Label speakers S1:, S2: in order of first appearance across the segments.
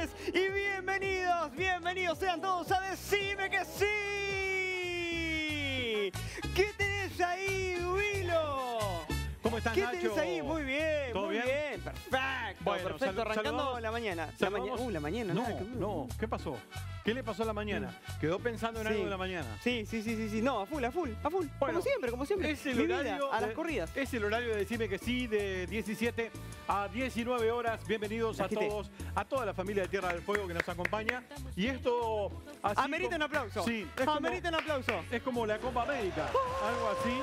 S1: noches y bienvenidos sean todos a Decime que sí. ¿Qué tenés ahí, Willow?
S2: ¿Cómo estás, Nacho?
S1: ¿Qué tenés ahí? Muy bien,
S2: ¿Todo
S1: muy bien. Perfecto,
S2: Bueno,
S1: perfecto. Arrancando la mañana. La mañana.
S2: No, ¿qué pasó? ¿Qué le pasó a la mañana? ¿Quedó pensando en algo de la mañana?
S1: Sí. No, a full.
S2: Bueno,
S1: como siempre.
S2: Es el
S1: Mi
S2: horario
S1: vida, a las corridas.
S2: Es el horario de Decime que sí, de 17 a 19 horas. Bienvenidos a todos, a toda la familia de Tierra del Fuego que nos acompaña. Y esto...
S1: Amerita un aplauso.
S2: Sí.
S1: Amerita un aplauso.
S2: Es como la Copa América, algo así.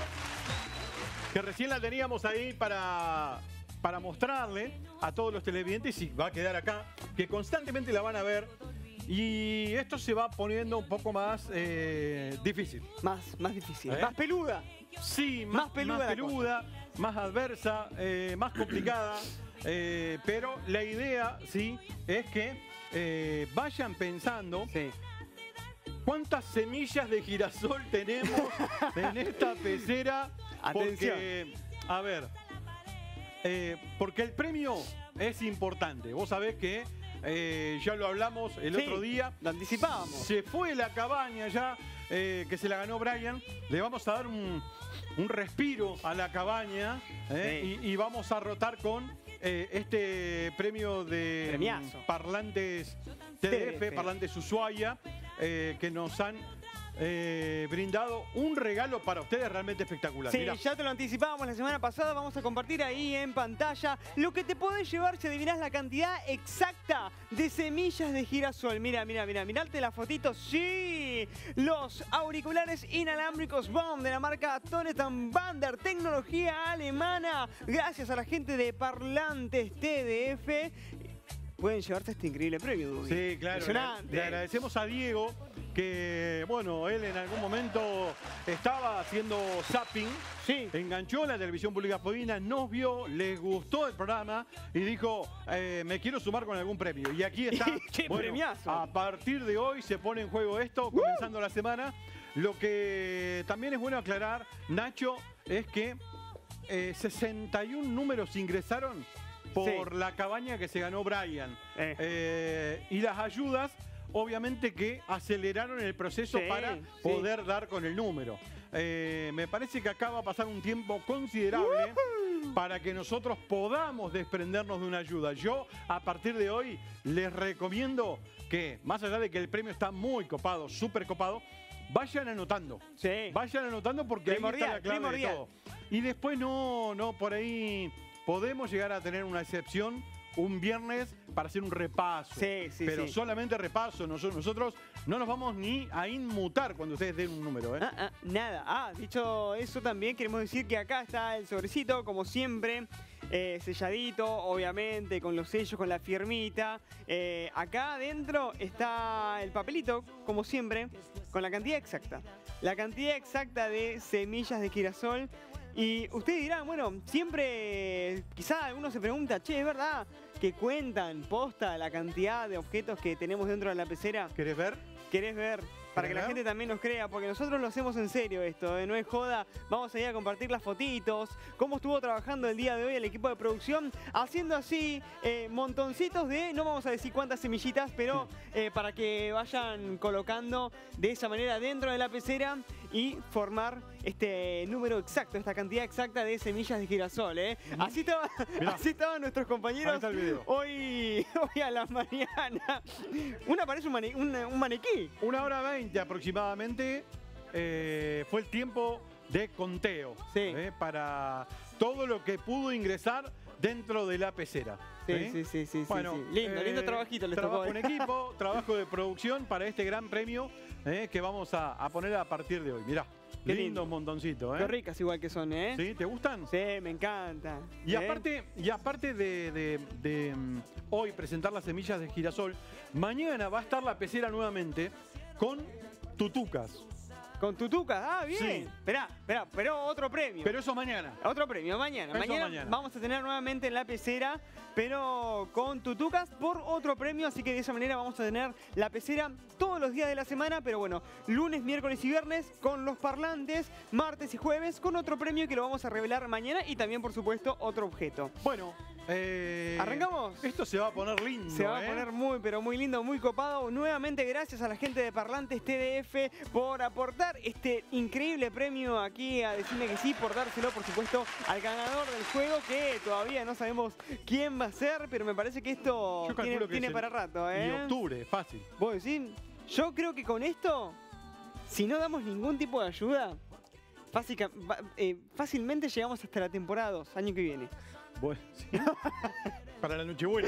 S2: Que recién la teníamos ahí para mostrarle a todos los televidentes, y va a quedar acá, que constantemente la van a ver. Y esto se va poniendo un poco más difícil.
S1: Más difícil. Más peluda.
S2: Sí, más peluda, más adversa, más complicada. Pero la idea, sí, es que vayan pensando...
S1: Sí.
S2: ¿Cuántas semillas de girasol tenemos en esta pecera?
S1: Atención.
S2: Porque, a ver, porque el premio es importante. Vos sabés que ya lo hablamos el otro día.
S1: Lo anticipábamos.
S2: Se fue la cabaña ya, que se la ganó Brian. Le vamos a dar un respiro a la cabaña y vamos a rotar con este premio de
S1: Premiazo.
S2: Parlantes TDF, Parlantes Ushuaia, que nos han brindado un regalo para ustedes realmente espectacular.
S1: Sí,
S2: Mirá.
S1: ya te lo anticipábamos la semana pasada. Vamos a compartir ahí en pantalla lo que te podés llevar si adivinás la cantidad exacta de semillas de girasol. Mirate la fotito. Sí, los auriculares inalámbricos BOM de la marca Tonet & Bander, tecnología alemana. Gracias a la gente de Parlantes TDF. Pueden llevarse este increíble premio, Dudy.
S2: Sí, claro.
S1: Impresionante.
S2: Le agradecemos a Diego, que, bueno, él en algún momento estaba haciendo zapping.
S1: Sí.
S2: Enganchó la televisión pública podina, nos vio, les gustó el programa y dijo, me quiero sumar con algún premio. Y aquí está.
S1: ¡Qué premiazo!
S2: A partir de hoy se pone en juego esto, comenzando la semana. Lo que también es bueno aclarar, Nacho, es que 61 números ingresaron por la cabaña que se ganó Brian. Y las ayudas, obviamente, que aceleraron el proceso para poder dar con el número. Me parece que acá va a pasar un tiempo considerable para que nosotros podamos desprendernos de una ayuda. Yo, a partir de hoy, les recomiendo que, más allá de que el premio está muy copado, súper copado, vayan anotando.
S1: Sí.
S2: Vayan anotando porque ahí está la clave de todo. Y después por ahí... Podemos llegar a tener una excepción un viernes para hacer un repaso. Pero solamente repaso. Nosotros no nos vamos ni a inmutar cuando ustedes den un número.
S1: Nada. Dicho eso, también queremos decir que acá está el sobrecito, como siempre. Selladito, obviamente, con los sellos, con la firmita. Acá adentro está el papelito, como siempre, con la cantidad exacta. La cantidad exacta de semillas de girasol. Y ustedes dirán, bueno, siempre quizá alguno se pregunta, che, ¿es verdad que cuentan posta la cantidad de objetos que tenemos dentro de la pecera?
S2: ¿Querés ver?
S1: ¿Querés ver? Para que la gente también nos crea, porque nosotros lo hacemos en serio esto, no es joda. Vamos a ir a compartir las fotitos, cómo estuvo trabajando el día de hoy el equipo de producción, haciendo así montoncitos de, no vamos a decir cuántas semillitas, pero para que vayan colocando de esa manera dentro de la pecera y formar este número exacto, esta cantidad exacta de semillas de girasol. Así estaban nuestros compañeros hoy a la mañana. Parece un maniquí.
S2: 1 hora 20 aproximadamente fue el tiempo de conteo para todo lo que pudo ingresar dentro de la pecera.
S1: Sí.
S2: Bueno,
S1: lindo trabajito les tocó.
S2: Trabajo en equipo, trabajo de producción para este gran premio que vamos a poner a partir de hoy. Mirá. Qué lindo montoncito,
S1: Qué ricas igual que son,
S2: ¿Sí? ¿Te gustan?
S1: Sí, me encantan.
S2: Y aparte de hoy presentar las semillas de girasol, mañana va a estar la pecera nuevamente con tutucas.
S1: Con tutucas, bien.
S2: Sí.
S1: Esperá, pero otro premio.
S2: Pero eso mañana.
S1: Otro premio, mañana. Mañana vamos a tener nuevamente en la pecera, pero con tutucas por otro premio. Así que de esa manera vamos a tener la pecera todos los días de la semana. Pero bueno, lunes, miércoles y viernes con los parlantes, martes y jueves con otro premio que lo vamos a revelar mañana y también, por supuesto, otro objeto.
S2: Bueno,
S1: ¿Arrancamos?
S2: Esto se va a poner lindo.
S1: Se va a poner muy, pero muy lindo, muy copado. Nuevamente, gracias a la gente de Parlantes TDF por aportar este increíble premio aquí a Decime que sí, por dárselo, por supuesto, al ganador del juego, que todavía no sabemos quién va a ser, pero me parece que esto
S2: Yo calculo que
S1: tiene
S2: es
S1: para rato,
S2: Y octubre, fácil.
S1: ¿Vos decís? Yo creo que con esto, si no damos ningún tipo de ayuda, fácilmente llegamos hasta la temporada 2, año que viene.
S2: Bueno, sí. Para la Nochebuena.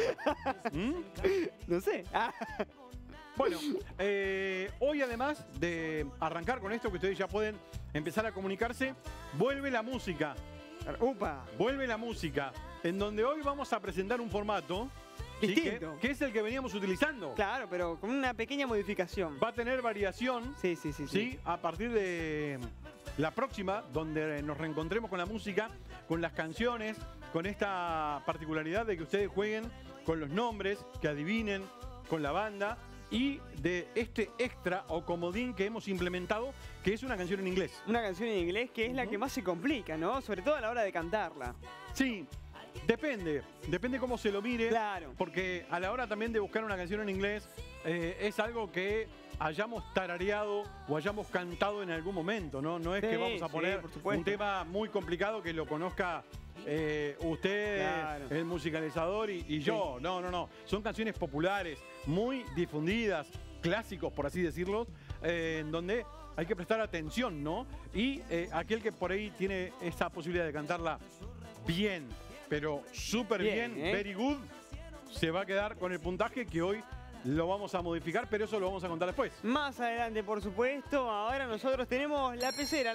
S1: No sé.
S2: Bueno, hoy además de arrancar con esto, que ustedes ya pueden empezar a comunicarse, vuelve la música.
S1: ¡Upa!
S2: Vuelve la música, en donde hoy vamos a presentar un formato ¿sí?
S1: Distinto.
S2: Que es el que veníamos utilizando.
S1: Claro, pero con una pequeña modificación.
S2: Va a tener variación,
S1: Sí.
S2: a partir de la próxima, donde nos reencontremos con la música, con las canciones, con esta particularidad de que ustedes jueguen con los nombres, que adivinen con la banda y de este extra o comodín que hemos implementado, que es una canción en inglés.
S1: Una canción en inglés que es la que más se complica, ¿no? Sobre todo a la hora de cantarla.
S2: Sí, depende cómo se lo mire.
S1: Claro.
S2: Porque a la hora también de buscar una canción en inglés, es algo que hayamos tarareado o hayamos cantado en algún momento, ¿no? No es que vamos a poner un tema muy complicado que lo conozca usted,
S1: claro,
S2: el musicalizador y yo. No. Son canciones populares, muy difundidas, clásicos, por así decirlo, en donde hay que prestar atención, ¿no? Y aquel que por ahí tiene esa posibilidad de cantarla bien, pero súper bien, very good, se va a quedar con el puntaje que hoy lo vamos a modificar, pero eso lo vamos a contar después.
S1: Más adelante, por supuesto. Ahora nosotros tenemos la pecera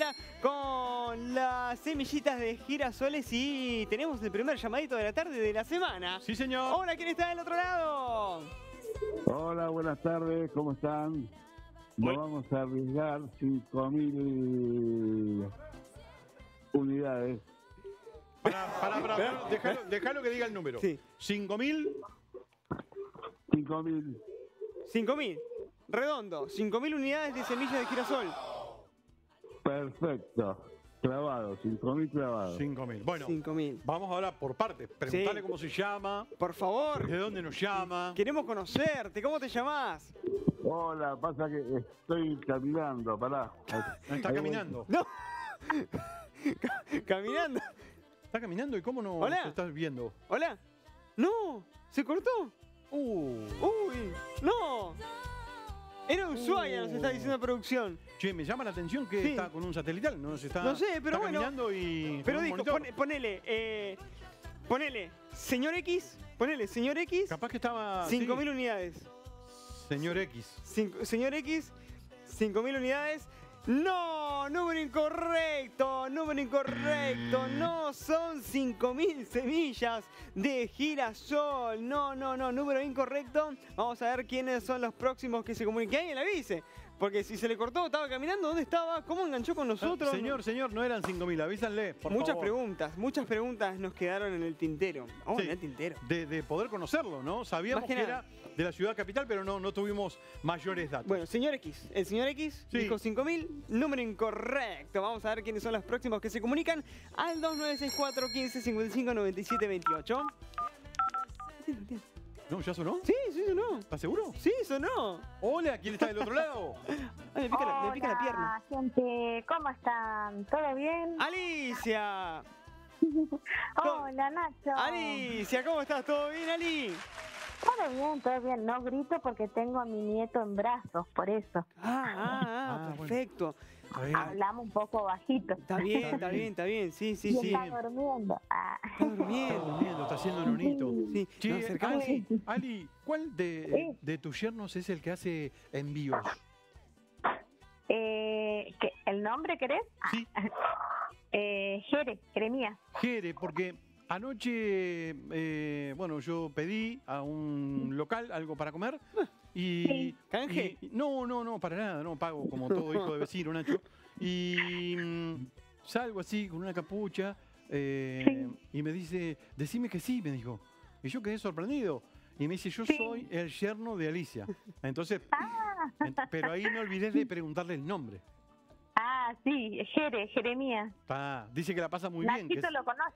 S1: con las semillitas de girasoles y tenemos el primer llamadito de la tarde de la semana.
S2: Sí, señor.
S1: Hola, ¿quién está del otro lado?
S3: Hola, buenas tardes, ¿cómo están? Nos vamos a arriesgar 5.000 unidades.
S2: Déjalo que diga el número.
S1: Sí.
S2: 5.000.
S3: 5.000.
S1: 5.000. Redondo. 5.000 unidades de semillas de girasol.
S3: Perfecto. Clavados, 5.000 clavados.
S2: 5.000. Bueno,
S1: 5.000.
S2: vamos ahora por partes. Preguntarle cómo se llama.
S1: Por favor.
S2: ¿De dónde nos llama?
S1: Queremos conocerte. ¿Cómo te llamás?
S3: Hola, pasa que estoy caminando, pará.
S2: Está caminando.
S1: No. Caminando.
S2: Está caminando y cómo no
S1: Hola.
S2: se estás viendo.
S1: Hola. No. ¿Se cortó?
S2: Uy,
S1: no. Era Ushuaia, nos está diciendo producción.
S2: Che, me llama la atención que está con un satelital, no se está.
S1: No sé, pero
S2: está
S1: bueno.
S2: Caminando y
S1: Pero
S2: con un
S1: dijo,
S2: monitor.
S1: ponele, señor X, señor X.
S2: Capaz que estaba.
S1: 5.000 unidades.
S2: Señor X.
S1: Señor X, 5.000 unidades. No, número incorrecto, no son 5.000 semillas de girasol, no, número incorrecto. Vamos a ver quiénes son los próximos que se comuniquen. Que alguien le avise, porque si se le cortó, estaba caminando, ¿dónde estaba? ¿Cómo enganchó con nosotros?
S2: Señor, no eran 5.000, avísanle, por
S1: muchas
S2: favor.
S1: muchas preguntas nos quedaron en el tintero.
S2: Sí,
S1: en el tintero.
S2: De poder conocerlo, ¿no? Sabíamos que era de la ciudad capital, pero no tuvimos mayores datos.
S1: Bueno, señor X. El señor X dijo 5.000, número incorrecto. Vamos a ver quiénes son los próximos que se comunican al 2964 15 55 97 28.
S2: ¿No? ¿Ya sonó?
S1: Sí, sonó.
S2: ¿Estás seguro?
S1: Sí, sonó.
S2: Hola, ¿quién está del otro lado?
S1: Ay, me pica la pierna.
S4: Gente, ¿cómo están? ¿Todo bien?
S1: ¡Alicia!
S4: Hola, Nacho.
S1: ¡Alicia! ¿Cómo estás? ¿Todo bien, Ali?
S4: Todo bien. No grito porque tengo a mi nieto en brazos, por eso.
S1: Perfecto.
S2: Bueno.
S4: Hablamos un poco bajito.
S1: Está bien. Sí.
S4: Está durmiendo.
S1: Está durmiendo.
S2: Está haciendo nonito.
S1: Sí.
S2: Che,
S1: Nos acercamos,
S2: Ali, ¿cuál de tus yernos es el que hace envíos?
S4: ¿El nombre querés?
S2: Sí.
S4: Jeremías.
S2: Jere, porque anoche, yo pedí a un local algo para comer y...
S1: ¿Canje?
S2: No, para nada, no pago como todo hijo de vecino, Nacho. Y salgo así con una capucha y me dice, decime que sí, me dijo. Y yo quedé sorprendido. Y me dice, yo soy el yerno de Alicia. Entonces, pero ahí me olvidé de preguntarle el nombre.
S4: Sí, Jeremías.
S2: Dice que la pasa muy bien.
S4: Nachito lo conoce.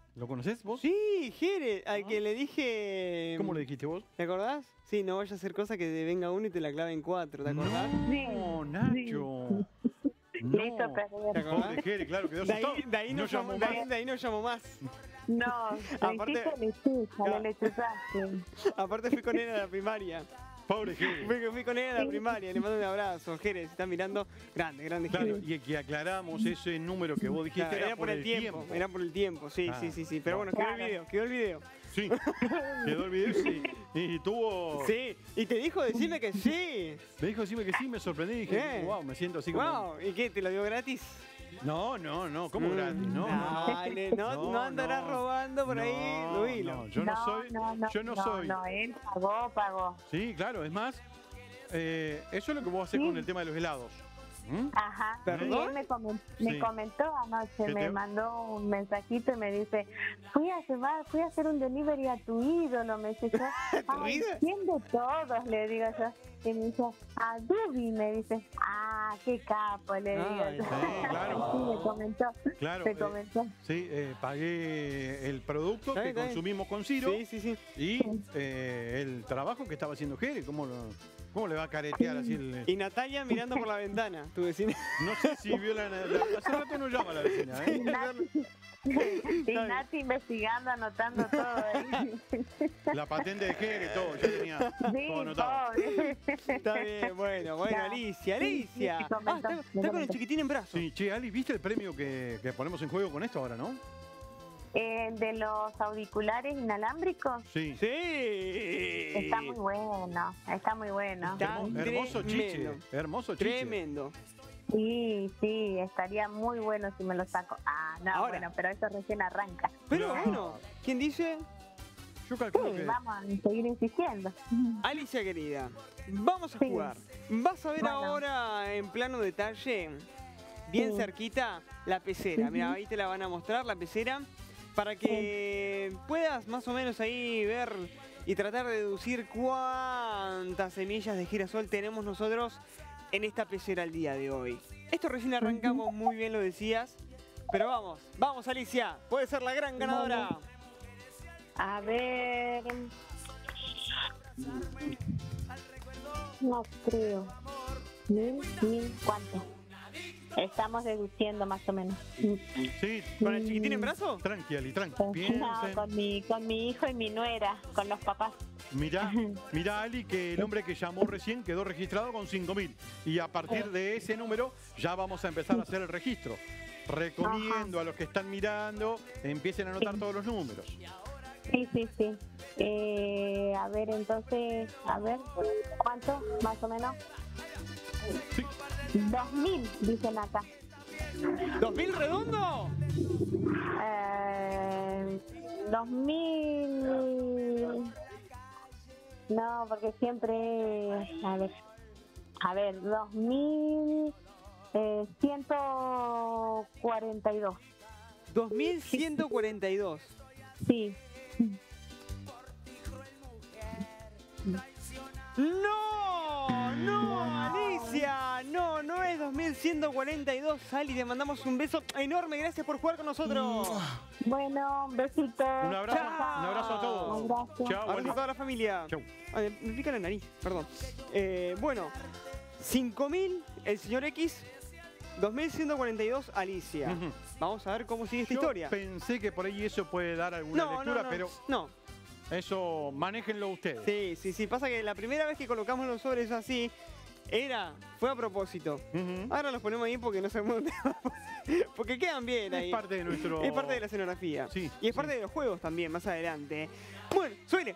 S2: ¿Lo conocés vos?
S1: Sí, Jere, al que le dije...
S2: ¿Cómo le dijiste vos?
S1: ¿Te acordás? Sí, no vaya a hacer cosa que te venga uno y te la clave en 4, ¿te acordás?
S2: No, Nacho.
S4: Listo,
S2: No.
S4: perder.
S1: ¿Te acordás?
S2: Pobre Jere, claro, quedó
S1: De ahí,
S2: asustado.
S1: de ahí no llamó,
S2: llamó más.
S1: de ahí no llamó más.
S4: No,
S1: Aparte-
S4: le hiciste lechuza, le lechuzaste.
S1: Aparte fui con él a la primaria.
S2: Pobre Jere.
S1: Fui con él a la primaria, le mando un abrazo. Jere, si está mirando, grande
S2: Claro,
S1: Jere.
S2: y que aclaramos ese número que vos dijiste
S1: Claro, era por el tiempo, era por el tiempo, sí,
S2: Ah.
S1: sí. Pero bueno, quedó el video.
S2: Sí, quedó el video y tuvo...
S1: Sí, y te dijo decime que sí.
S2: Me dijo decime que sí, me sorprendí y dije,
S1: ¿Qué?
S2: wow, me siento así como...
S1: Wow, ¿y qué? ¿Te lo dio gratis?
S2: No, ¿cómo gratis? No.
S1: Dale, no andarás robando por ahí,
S2: No,
S1: Luilo.
S2: no, yo no soy... yo no soy...
S4: No, él pagó.
S2: Sí, claro, es más, eso es lo que vos haces
S4: Sí.
S2: con el tema de los helados. ¿Mm?
S4: Ajá.
S1: ¿Perdón?
S4: Y él me
S2: Sí.
S4: comentó anoche,
S2: ¿Qué
S4: me
S2: te-
S4: mandó un mensajito y me dice, fui a hacer un delivery a tu ídolo, me dice yo. Ay,
S1: ídolo?
S4: ¿quién de todos? Le digo yo. Y me dice, a Dubi, me dice, qué capo, le digo
S1: Ay,
S4: yo.
S2: sí, claro.
S4: Sí, me comentó,
S2: Claro,
S4: me comentó.
S2: sí, pagué el producto
S1: Está
S2: que
S1: bien, está bien.
S2: consumimos con Ciro
S1: Sí.
S2: y el trabajo que estaba haciendo Jere. ¿Cómo le va a caretear así el...?
S1: Y Natalia mirando por la ventana, tu vecina.
S2: No sé si vio hace rato no llama la vecina, ¿eh?
S4: Y Nati, y Nati investigando, anotando todo ahí.
S2: La patente de Jere, todo, ya tenía todo
S4: Sí,
S2: anotado.
S4: pobre.
S1: Está bien, bueno,
S4: Ya.
S1: Alicia.
S4: Sí,
S1: Ah,
S4: comentó,
S1: está
S4: me
S1: con el
S4: comentó.
S1: chiquitín en brazos.
S2: Sí, che, Ali, ¿viste el premio que ponemos en juego con esto ahora, no?
S4: De los auriculares inalámbricos.
S2: Sí.
S1: Sí.
S4: Está muy bueno, está muy bueno.
S1: Está
S2: Hermoso chiche,
S1: tremendo.
S2: hermoso chiche.
S1: Tremendo.
S4: Sí, estaría muy bueno si me lo saco. No,
S1: Ahora.
S4: bueno, pero eso recién arranca.
S1: Pero
S2: No.
S1: bueno, ¿quién dice?
S2: Yo
S4: Sí,
S2: calculo que...
S4: vamos a seguir insistiendo.
S1: Alicia querida, vamos a
S4: Sí.
S1: jugar. Vas a ver
S4: Bueno.
S1: ahora en plano detalle, bien
S4: Sí.
S1: cerquita, la pecera. Mira,
S4: Ujú.
S1: ahí te la van a mostrar, la pecera, para que puedas más o menos ahí ver y tratar de deducir cuántas semillas de girasol tenemos nosotros en esta pecera el día de hoy. Esto recién arrancamos, muy bien lo decías, pero vamos Alicia, puede ser la gran ganadora.
S4: A ver. No creo. ¿Mil? ¿Cuánto? Estamos deduciendo más o menos.
S2: Sí,
S1: ¿Con el chiquitín en brazo?
S2: tranqui, Ali, tranqui.
S4: No,
S2: Piensen.
S4: con mi hijo y mi nuera, con los papás.
S2: Mirá, Ali, que el hombre que llamó recién quedó registrado con 5.000. Y a partir de ese número ya vamos a empezar a hacer el registro. Recomiendo a los que están mirando, empiecen a anotar todos los números.
S4: Sí. A ver, entonces, ¿cuánto más o menos?
S2: Sí.
S4: 2.000, dicen acá.
S1: ¿2000 redondo?
S4: 2.000. No, porque siempre. A ver, 2.142.
S1: 2142.
S4: Sí.
S1: No, Alicia, no es 2142, Ali, te mandamos un beso enorme, gracias por jugar con nosotros.
S4: Bueno, un besito.
S2: Un abrazo,
S1: Chao.
S2: un abrazo a todos.
S4: Gracias.
S2: Chao,
S1: Abrazo
S2: Ali.
S1: a toda la familia.
S2: Chau.
S1: Me pica la nariz, perdón. Bueno, 5000 el señor X, 2142 Alicia.
S2: Ujú.
S1: Vamos a ver cómo sigue esta
S2: Yo
S1: historia.
S2: pensé que por ahí eso puede dar alguna lectura, pero
S1: no.
S2: eso manéjenlo ustedes.
S1: Sí, pasa que la primera vez que colocamos los sobres así, fue a propósito.
S2: Ujú.
S1: Ahora los ponemos ahí porque no sabemos dónde vamos. Porque quedan bien ahí.
S2: Es parte de nuestro...
S1: Es parte de la escenografía.
S2: Sí,
S1: Y es parte de los juegos también, más adelante. Bueno, suele.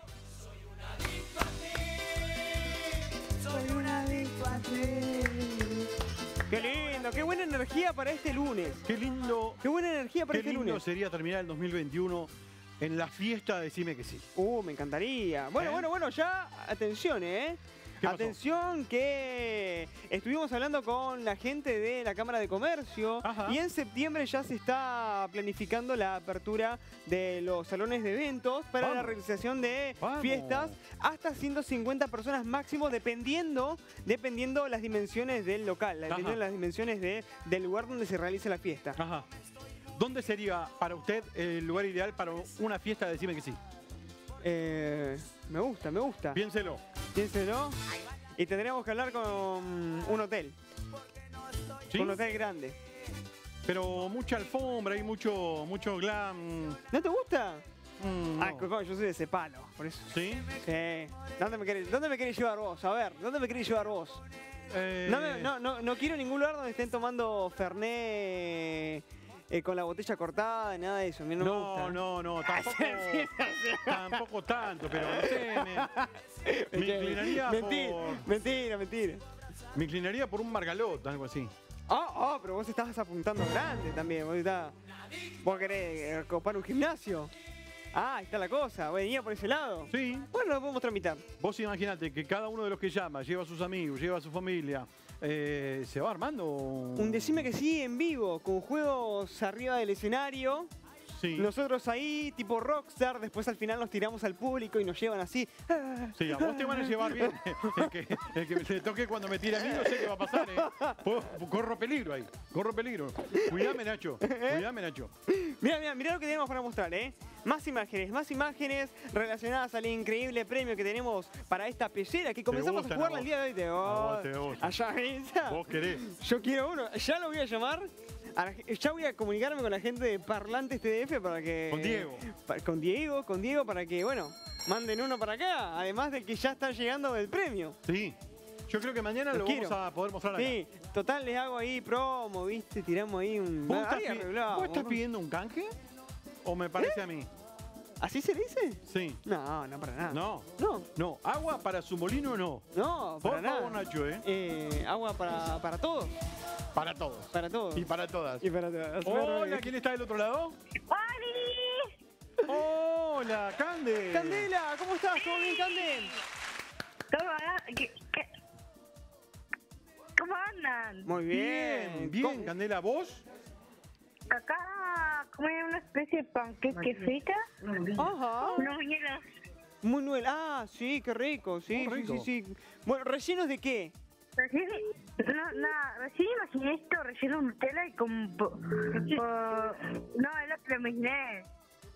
S1: Qué lindo, qué buena energía para este lunes.
S2: Qué lindo,
S1: Qué buena energía para
S2: qué
S1: este
S2: lindo
S1: lunes.
S2: sería terminar el 2021 en la fiesta de Decime que sí.
S1: Me encantaría. Bueno, ya, atención,
S2: ¿Qué pasó?
S1: Atención que estuvimos hablando con la gente de la Cámara de Comercio
S2: Ajá.
S1: y en septiembre ya se está planificando la apertura de los salones de eventos para la
S2: Vamos.
S1: realización de
S2: Vamos.
S1: fiestas hasta 150 personas máximo dependiendo las dimensiones del local, dependiendo
S2: Ajá.
S1: las dimensiones del lugar donde se realice la fiesta.
S2: Ajá. ¿Dónde sería para usted el lugar ideal para una fiesta de Decime que sí?
S1: Me gusta, me gusta.
S2: Piénselo.
S1: Piénselo. Y tendríamos que hablar con un hotel.
S2: ¿Sí?
S1: Con un hotel grande.
S2: Pero mucha alfombra y mucho glam.
S1: ¿No te gusta?
S2: No.
S1: Coco, yo soy de ese palo, por eso.
S2: ¿Sí?
S1: Sí. ¿Dónde me querés llevar vos? A ver, ¿dónde me querés llevar vos? No quiero ningún lugar donde estén tomando Fernet con la botella cortada, nada de eso. A mí no me gusta.
S2: No, tampoco tanto, pero no sé, me inclinaría
S1: Mentira.
S2: Me inclinaría por un Margalot, algo así.
S1: Pero vos estás apuntando grande también. Vos querés copar un gimnasio. Ahí está la cosa. Venía por ese lado.
S2: Sí.
S1: Bueno, lo podemos tramitar.
S2: Vos imaginate que cada uno de los que llama lleva a sus amigos, lleva a su familia. ¿Se va armando?
S1: Un Decime que sí en vivo, con juegos arriba del escenario.
S2: Sí.
S1: Nosotros ahí, tipo rockstar, después al final nos tiramos al público y nos llevan así.
S2: Sí, a vos te van a llevar bien. El que le toque cuando me tire a mí no sé qué va a pasar, Corro peligro ahí. Corro peligro. Cuidame, Nacho.
S1: Mirá lo que tenemos para mostrar, Más imágenes relacionadas al increíble premio que tenemos para esta pecera que comenzamos a jugarla el día de hoy.
S2: Te gusta.
S1: Allá esa.
S2: Vos querés.
S1: Yo quiero uno. Ya lo voy a llamar. Ya voy a comunicarme con la gente de Parlantes TDF para que...
S2: Con Diego.
S1: Con Diego para que, manden uno para acá. Además del que ya está llegando del premio.
S2: Sí. Yo creo que mañana lo vamos a poder mostrar acá.
S1: Sí, total, les hago ahí promo, ¿viste? Tiramos ahí un...
S2: ¿Vos estás pidiendo un canje? ¿O me parece a mí?
S1: ¿Así se dice?
S2: Sí.
S1: No, para nada.
S2: No. ¿Agua para su molino no?
S1: No, para nada.
S2: Por favor, Nacho,
S1: agua para todos.
S2: Para todos.
S1: Para todos.
S2: Y para todas.
S1: Hola,
S2: ¿quién está del otro lado?
S4: ¡Oli!
S2: Hola, Cande.
S1: Candela, ¿cómo estás? ¿Todo bien, Cande?
S4: ¿Cómo andan?
S1: Muy bien.
S2: Bien, Candela, ¿vos?
S4: Acá comí una especie de panqueque frita.
S1: Ajá.
S4: Unos hielos.
S1: Muy nuevo. Sí, qué rico. Sí. Bueno, ¿rellenos de qué?
S4: Recién imaginé esto relleno de Nutella y con... no, es lo que me imaginé.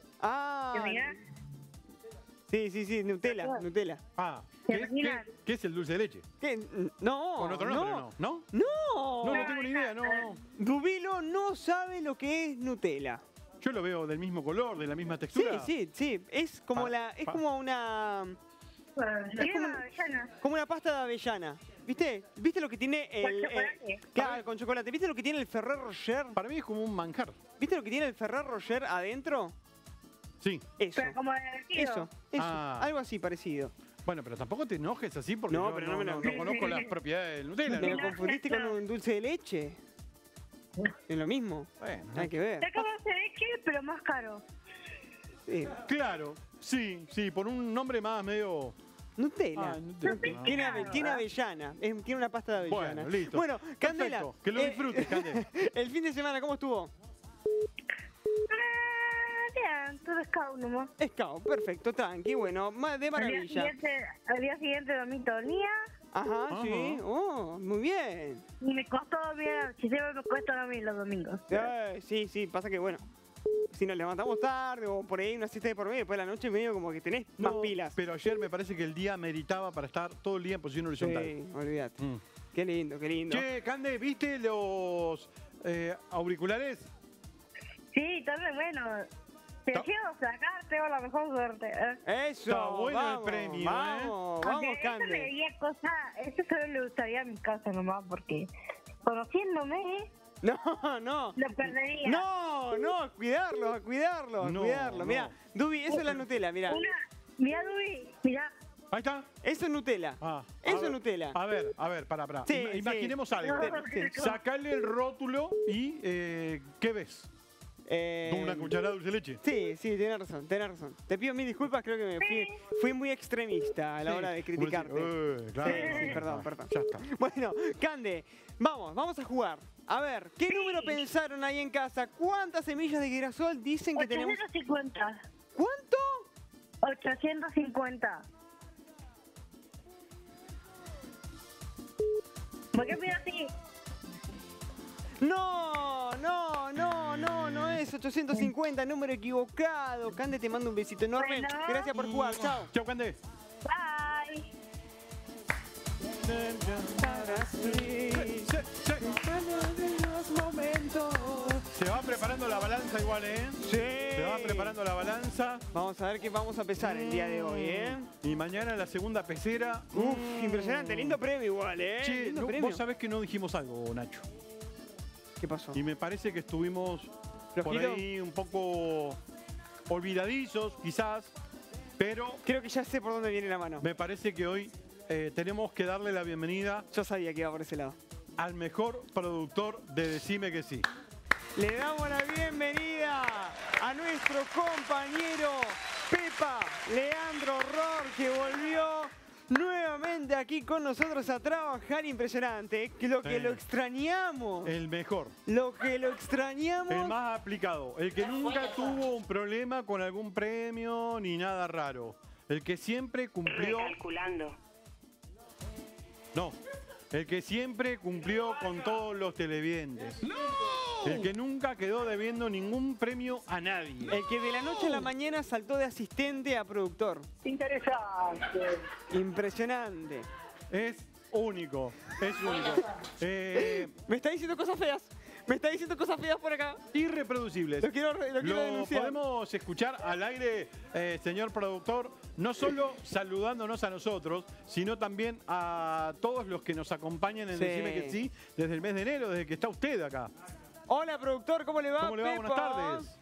S1: Sí, Nutella.
S2: ¿Qué es el dulce de leche?
S1: ¿Qué? No.
S2: Con otro nombre, ¿no? No tengo ni idea, no.
S1: Dubilo no sabe lo que es Nutella.
S2: Yo lo veo del mismo color, de la misma textura.
S1: Sí. Es como como una... como una pasta de avellana. ¿Viste lo que tiene el... claro, con chocolate. ¿Viste lo que tiene el Ferrero Rocher?
S2: Para mí es como un manjar.
S1: ¿Viste lo que tiene el Ferrero Rocher adentro?
S2: Sí.
S1: Eso.
S4: Pero como derretido.
S1: Eso. Algo así parecido.
S2: Bueno, pero tampoco te enojes así porque
S1: No,
S2: yo
S1: pero no
S2: conozco las propiedades del Nutella.
S1: ¿Me lo confundiste con un dulce de leche? Es lo mismo.
S2: Bueno.
S1: Hay que ver.
S4: Es como dulce de leche, pero más caro.
S1: Sí.
S2: Claro, sí, por un nombre más medio...
S1: Nutella.
S2: Nutella.
S1: Tiene avellana. Tiene una pasta de avellana.
S2: Bueno, listo.
S1: Bueno, Candela.
S2: Perfecto. Que lo disfrutes, Candela.
S1: El fin de semana, ¿cómo estuvo?
S4: Bien, todo scout nomás.
S1: Scout, perfecto, tranqui, bueno, de maravilla.
S4: Al día siguiente dormí todo el día.
S1: Ajá, sí. Muy bien.
S4: Y me costó dormir, si siempre me cuesta dormir los domingos.
S1: Sí, pasa que si nos levantamos tarde o por ahí una siesta de por medio, después de la noche medio como que tenés más pilas.
S2: Pero ayer me parece que el día meritaba para estar todo el día en posición horizontal.
S1: Sí, olvídate. Qué lindo.
S2: Che, Cande, ¿viste los auriculares?
S4: Sí, también bueno. Te quiero sacar, tengo la mejor suerte.
S1: Eso,
S2: está bueno el premio,
S1: vamos, Cande.
S4: Eso solo le gustaría a mi casa nomás, porque conociéndome,
S1: no.
S4: lo perdería.
S1: No, cuidarlo. Mirá, Dubi, eso es la Nutella, mirá.
S4: Mirá, Dubi, mirá.
S2: Ahí está.
S1: Eso es Nutella. Eso es Nutella.
S2: A ver, para.
S1: Sí,
S2: Imaginemos algo.
S1: Sí.
S2: Sacale el rótulo y ¿qué ves? ¿Una cucharada de dulce de leche?
S1: Sí, tenés razón. Te pido mil disculpas, creo que fui muy extremista a la hora de criticarte.
S2: Claro.
S1: Sí, perdón.
S2: Ya está.
S1: Bueno, Cande, vamos a jugar. A ver, ¿qué número pensaron ahí en casa? ¿Cuántas semillas de girasol dicen que tenemos?
S4: 850.
S1: ¿Cuánto?
S4: 850. ¿Por qué pido así?
S1: No es 850, número equivocado. Cande, te mando un besito enorme.
S4: Bueno.
S1: Gracias por jugar. Chao.
S2: Chau, Cande.
S4: Bye.
S2: Se va preparando la balanza igual, ¿eh?
S1: Sí.
S2: Se va preparando la balanza.
S1: Vamos a ver qué vamos a pesar el día de hoy, ¿eh?
S2: Y mañana la segunda pecera.
S1: Uf, impresionante. Lindo premio igual, ¿eh?
S2: Che,
S1: Lindo
S2: no,
S1: premio.
S2: vos sabés que no dijimos algo, Nacho.
S1: ¿Qué pasó?
S2: Y me parece que estuvimos por
S1: ¿Flojito?
S2: ahí un poco olvidadizos, quizás. Pero
S1: Creo que ya sé por dónde viene la mano.
S2: me parece que hoy tenemos que darle la bienvenida
S1: Yo sabía que iba por ese lado.
S2: al mejor productor de Decime que sí.
S1: Le damos la bienvenida a nuestro compañero Pepa Leandro Ror, que volvió nuevamente aquí con nosotros a trabajar. Impresionante, que lo que lo extrañamos.
S2: El mejor.
S1: Lo que lo extrañamos.
S2: El más aplicado. El que nunca tuvo un problema con algún premio ni nada raro. El que siempre cumplió.
S5: Recalculando.
S2: No. El que siempre cumplió con todos los televidentes. ¡No! El que nunca quedó debiendo ningún premio a nadie.
S1: El que de la noche a la mañana saltó de asistente a productor.
S5: Interesante.
S1: Impresionante.
S2: Es único. Es único.
S1: Me está diciendo cosas feas. Me está diciendo cosas feas por acá.
S2: Irreproducibles.
S1: Lo quiero
S2: Lo
S1: denunciar.
S2: podemos escuchar al aire, señor productor, no solo saludándonos a nosotros, sino también a todos los que nos acompañan en
S1: Sí.
S2: Decime que sí, desde el mes de enero, desde que está usted acá.
S1: Hola, productor, ¿cómo le va?
S2: ¿Cómo le va? Buenas
S1: Pepa?
S2: tardes.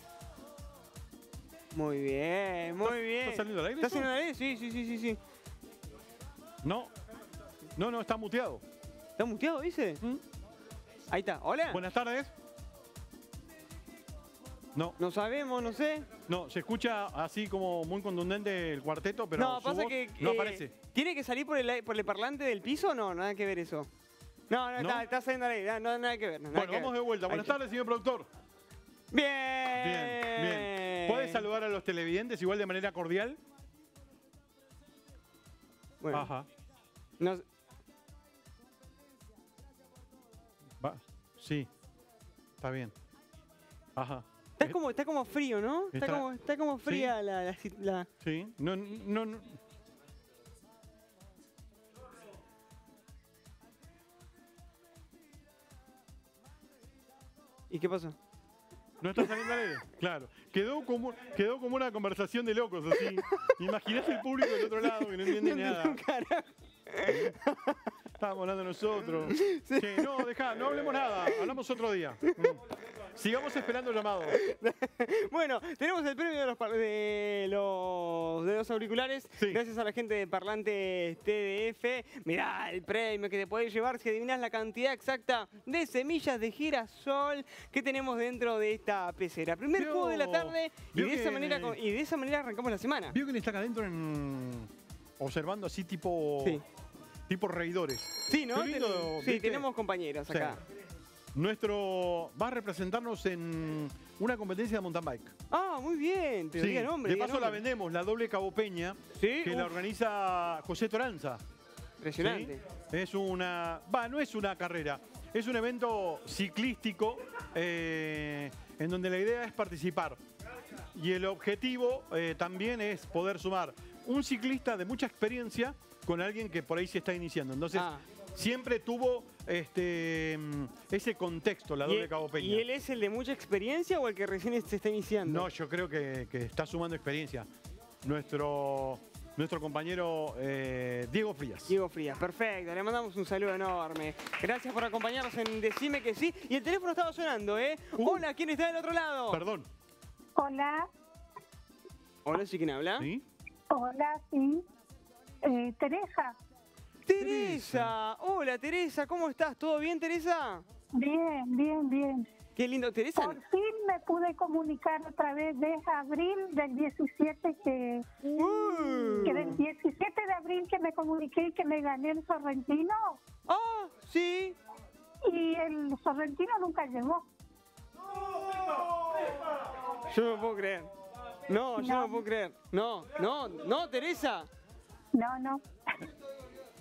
S1: Muy bien, muy bien.
S2: ¿Está saliendo al aire
S1: ¿Está
S2: eso?
S1: saliendo al aire? Sí, sí, sí, sí, sí.
S2: No, no, está muteado.
S1: ¿Está muteado, dice?
S2: ¿Mm?
S1: Ahí está. Hola.
S2: Buenas tardes. No,
S1: No sabemos, no sé.
S2: no, se escucha así como muy contundente el cuarteto, pero
S1: no,
S2: su
S1: pasa
S2: voz
S1: que
S2: no aparece.
S1: ¿Tiene que salir por el parlante del piso o no? Nada que ver eso. No,
S2: ¿No?
S1: Está saliendo al aire. No, nada que ver. Nada
S2: Bueno,
S1: que
S2: vamos
S1: ver.
S2: de vuelta.
S1: Ahí
S2: Buenas
S1: está.
S2: tardes, señor productor.
S1: Bien.
S2: Bien, bien. ¿Puede saludar a los televidentes igual de manera cordial?
S1: Bueno,
S2: Ajá.
S1: no-
S2: Va. Sí. Está bien. Ajá.
S1: está como frío, ¿no? Está como fría la...
S2: Sí. No, no, no.
S1: ¿Y qué pasó?
S2: No está saliendo al aire. Claro. Quedó como una conversación de locos así. Imaginás el público del otro lado que no entiende nada.
S1: Un carajo.
S2: Estábamos hablando nosotros. Che, no, dejá, no hablemos nada. Hablamos otro día. Sigamos esperando el llamado.
S1: Bueno, tenemos el premio de los auriculares.
S2: Sí.
S1: Gracias a la gente de Parlantes TDF. Mirá el premio que te podés llevar si adivinás la cantidad exacta de semillas de girasol que tenemos dentro de esta pecera. Primer
S2: Vio-
S1: juego de la tarde y
S2: vio
S1: de esa
S2: que-
S1: manera arrancamos la semana.
S2: Vio que está acá adentro observando así tipo reidores.
S1: Sí, ¿no?
S2: Qué lindo,
S1: Sí,
S2: ¿viste?
S1: tenemos compañeros
S2: Sí.
S1: acá.
S2: Va a representarnos en una competencia de mountain bike.
S1: Ah, muy bien. Pero
S2: Sí,
S1: diga nombre,
S2: de
S1: diga
S2: paso la
S1: nombre.
S2: vendemos, la doble Cabo Peña,
S1: Sí,
S2: que la
S1: uf.
S2: organiza José Toranza.
S1: Impresionante.
S2: ¿Sí? Es no es una carrera, es un evento ciclístico en donde la idea es participar. Y el objetivo también es poder sumar un ciclista de mucha experiencia con alguien que por ahí se está iniciando. Entonces, siempre tuvo ese contexto, la doble Cabo Peña.
S1: ¿Y él es el de mucha experiencia o el que recién se está iniciando?
S2: No, yo creo que está sumando experiencia. Nuestro compañero Diego Frías.
S1: Diego Frías, perfecto. Le mandamos un saludo enorme. Gracias por acompañarnos en Decime que sí. Y el teléfono estaba sonando, ¿eh? Hola, ¿quién está del otro lado?
S2: Perdón.
S4: Hola,
S1: Hola, ¿sí quién habla?
S2: ¿Sí?
S4: hola, sí. Teresa,
S1: Teresa. Hola, Teresa. ¿Cómo estás? ¿Todo bien, Teresa?
S4: bien, bien, bien.
S1: Qué lindo. Teresa.
S4: Por fin me pude comunicar otra vez de abril del 17 que del 17 de abril que me comuniqué y que me gané el Sorrentino
S1: Ah, sí.
S4: y el Sorrentino nunca llegó.
S1: Yo no lo puedo creer. No, yo no lo puedo creer. No, Teresa.
S4: No.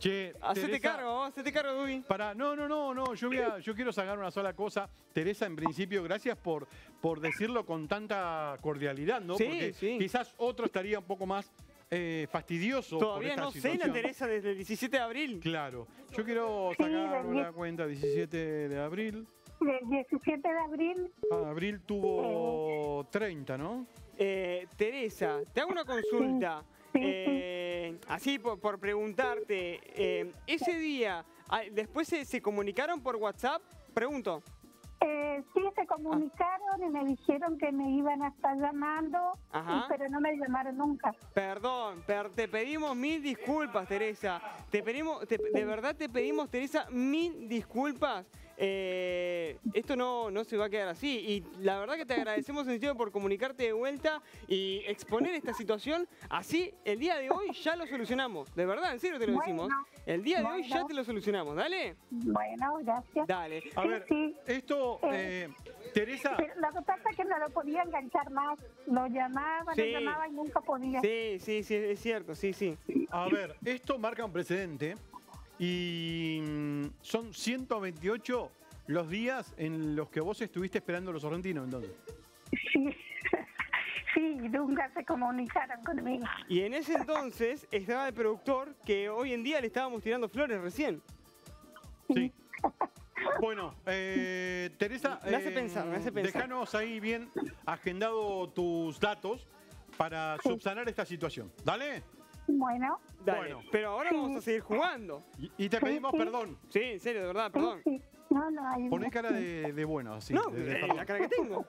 S2: Che,
S1: Hacete cargo, Dubi.
S2: No. Yo quiero sacar una sola cosa. Teresa, en principio, gracias por decirlo con tanta cordialidad, ¿no?
S1: Sí,
S2: Porque
S1: sí.
S2: quizás otro estaría un poco más fastidioso.
S1: Todavía
S2: por esta
S1: no
S2: situación.
S1: cena Teresa desde el 17 de abril.
S2: Claro. Yo quiero
S4: Sí,
S2: sacar
S4: del
S2: la cuenta 17 de abril.
S4: Del 17 de abril,
S2: Abril tuvo 30, ¿no?
S1: Teresa, te hago una consulta.
S4: Sí.
S1: Así por preguntarte, ese día, ¿después se comunicaron por WhatsApp? Pregunto.
S4: sí se comunicaron y me dijeron que me iban a estar llamando,
S1: Ajá.
S4: pero no me llamaron nunca.
S1: Perdón, te pedimos mil disculpas, Teresa. De verdad te pedimos, Teresa, mil disculpas. Esto no se va a quedar así. Y la verdad que te agradecemos en serio por comunicarte de vuelta y exponer esta situación. Así, el día de hoy ya lo solucionamos. De verdad, en serio te lo decimos. El día de hoy ya te lo solucionamos. Dale.
S4: Bueno, gracias.
S1: Dale.
S2: A ver,
S4: Sí.
S2: esto, Teresa,
S4: Pero lo que pasa es que no lo podía enganchar más. Lo llamaba,
S1: Sí.
S4: lo llamaba y nunca podía.
S1: Sí, es cierto, sí.
S2: a ver, esto marca un precedente y son 128 los días en los que vos estuviste esperando a los sorrentinos, entonces.
S4: Sí. Sí, nunca se comunicaron conmigo.
S1: Y en ese entonces estaba el productor que hoy en día le estábamos tirando flores recién.
S2: Sí. Bueno, Teresa,
S1: Me hace pensar.
S2: Déjanos ahí bien agendado tus datos para subsanar esta situación. ¿Dale?
S4: Bueno,
S1: Dale.
S2: Bueno.
S1: Pero ahora vamos a seguir jugando.
S2: Y te pedimos perdón.
S1: Sí, en serio, de verdad,
S4: sí,
S1: perdón.
S4: sí. No hay...
S2: Poné cara de bueno, así.
S1: No,
S2: de perdón.
S1: la cara que tengo.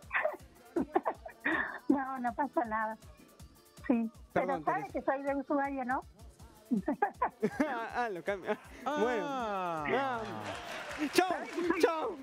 S4: No pasa nada. Sí,
S1: Perdón,
S4: pero sabe
S1: Teresa.
S4: que soy de Ushuaia, ¿no?
S1: Lo cambio.
S2: Ah.
S1: Chau.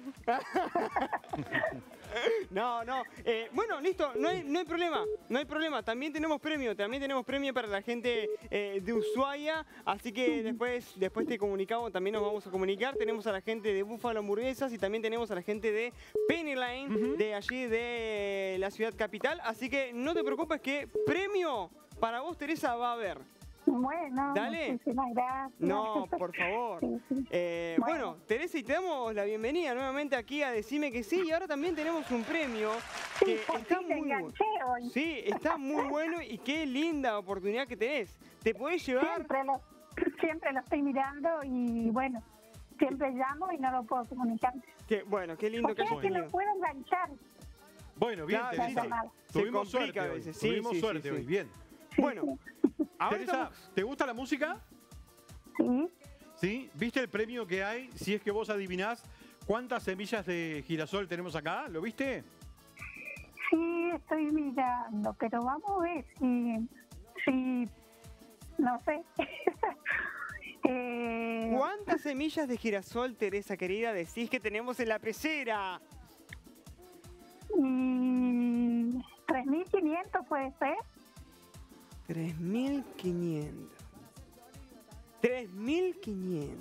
S1: No. Bueno, listo, no hay problema. También tenemos premio para la gente de Ushuaia, así que después te comunicamos, también nos vamos a comunicar. Tenemos a la gente de Búfalo Hamburguesas y también tenemos a la gente de Penny Lane, de allí de la ciudad capital, así que no te preocupes que premio para vos, Teresa, va a haber.
S4: Bueno,
S1: Dale.
S4: muchísimas gracias.
S1: No, por favor.
S4: Sí.
S1: Bueno, Teresa, y te damos la bienvenida nuevamente aquí a Decime que sí. Y ahora también tenemos un premio que
S4: Sí, por
S1: está
S4: fin te
S1: muy bueno.
S4: enganché hoy.
S1: Sí, está muy bueno y qué linda oportunidad que tenés. Te podés llevar...
S4: Siempre lo estoy mirando y bueno, siempre llamo y no lo puedo comunicar.
S1: Bueno, qué lindo
S4: Porque
S1: que
S4: es
S1: hayas
S4: que
S1: tenido.
S4: no puedo enganchar.
S2: Bueno, bien,
S1: Claro,
S2: Teresa.
S4: sí.
S2: Tuvimos
S1: Se complica
S2: suerte
S1: a
S2: hoy.
S1: veces. Sí,
S2: Tuvimos
S1: sí,
S2: suerte
S1: sí.
S2: hoy, bien.
S1: Bueno, ahora
S2: Teresa,
S1: estamos...
S2: ¿te gusta la música?
S4: Sí,
S2: ¿Sí? ¿Viste el premio que hay? Si es que vos adivinás cuántas semillas de girasol tenemos acá, ¿lo viste?
S4: sí, estoy mirando, pero vamos a ver si no sé.
S1: ¿Cuántas semillas de girasol, Teresa querida, decís que tenemos en la pecera?
S4: Y 3.500 puede ser.
S1: 3.500. 3.500.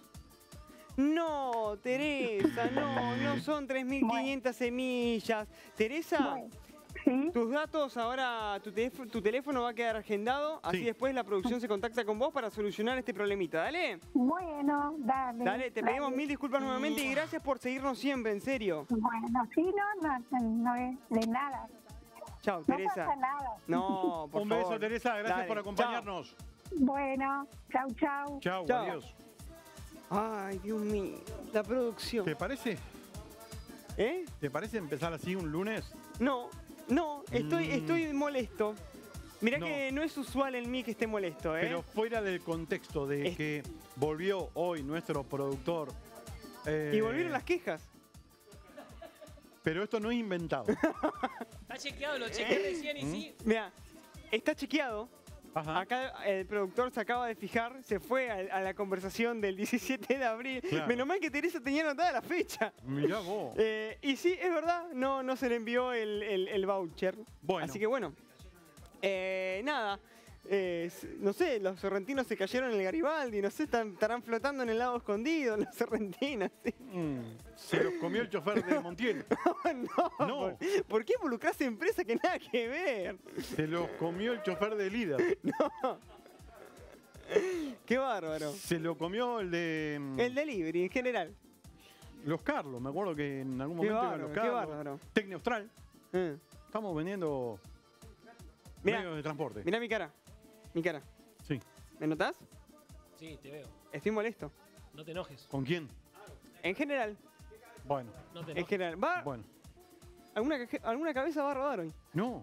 S1: No, Teresa, no son 3.500 semillas. Teresa,
S4: Bueno, sí,
S1: tus datos ahora, tu teléfono va a quedar agendado, así
S2: Sí.
S1: después la producción se contacta con vos para solucionar este problemita. Dale,
S4: bueno, dale.
S1: dale, te pedimos mil disculpas nuevamente y gracias por seguirnos siempre, en serio.
S4: Bueno, sí, no es de nada.
S1: Chao,
S4: No
S1: Teresa.
S4: pasa nada.
S1: No, por
S2: Un
S1: favor.
S2: beso, Teresa. Gracias
S1: Dale,
S2: por acompañarnos.
S4: Bueno, chau.
S2: Chau,
S1: Chau.
S2: adiós.
S1: Ay, Dios mío, la producción.
S2: ¿Te parece?
S1: ¿Eh?
S2: ¿Te parece empezar así un lunes?
S1: No, estoy molesto. Mirá
S2: No.
S1: que no es usual en mí que esté molesto, ¿eh?
S2: Pero fuera del contexto de que volvió hoy nuestro productor.
S1: Y volvieron las quejas.
S2: Pero esto no es inventado.
S6: Está chequeado, lo chequeé recién y sí.
S1: Mira, está chequeado.
S2: Ajá.
S1: Acá el productor se acaba de fijar, se fue a la conversación del 17 de abril.
S2: Claro.
S1: Menos mal que Teresa tenía anotada la fecha.
S2: Mirá vos.
S1: Y sí, es verdad, no se le envió el voucher.
S2: Bueno.
S1: Así que bueno. Nada. No sé, los sorrentinos se cayeron en el Garibaldi, no sé, estarán flotando en el lago escondido, los sorrentinos. ¿Sí?
S2: Se los comió el chofer de Montiel.
S1: No. ¿Por qué involucrás empresa que nada que ver?
S2: Se los comió el chofer de líder.
S1: Qué bárbaro.
S2: Se lo comió el de
S1: El delivery en general.
S2: los Carlos. Me acuerdo que en algún
S1: Qué
S2: momento iban
S1: bárbaro,
S2: los
S1: qué
S2: Carlos.
S1: bárbaro.
S2: Tecne Austral. Estamos vendiendo
S1: Mirá,
S2: medios de transporte.
S1: mirá mi cara. Mi cara.
S2: Sí.
S1: ¿Me notás?
S6: Sí, te veo.
S1: Estoy molesto.
S6: No te enojes.
S2: ¿Con quién?
S1: En general.
S2: Bueno,
S6: No te
S1: En
S6: enojes.
S1: general. Va,
S2: bueno.
S1: alguna cabeza va a rodar hoy.
S2: No.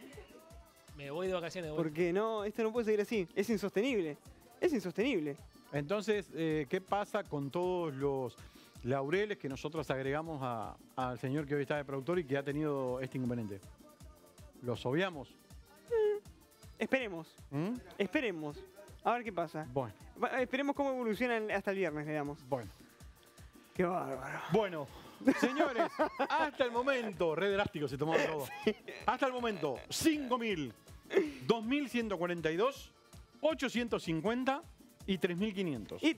S6: Me voy de vacaciones. voy.
S1: Porque no, esto no puede seguir así. Es insostenible. Es insostenible.
S2: Entonces, ¿qué pasa con todos los laureles que nosotros agregamos al señor que hoy está de productor y que ha tenido este inconveniente? ¿Los obviamos?
S1: Esperemos.
S2: ¿Mm?
S1: Esperemos. A ver qué pasa.
S2: Bueno,
S1: Esperemos cómo evolucionan hasta el viernes, le damos.
S2: bueno.
S1: Qué bárbaro.
S2: Bueno, señores, hasta el momento, re drástico se tomó todo. Hasta el momento, 5.000, 2.142, 850 y 3.500.
S1: Y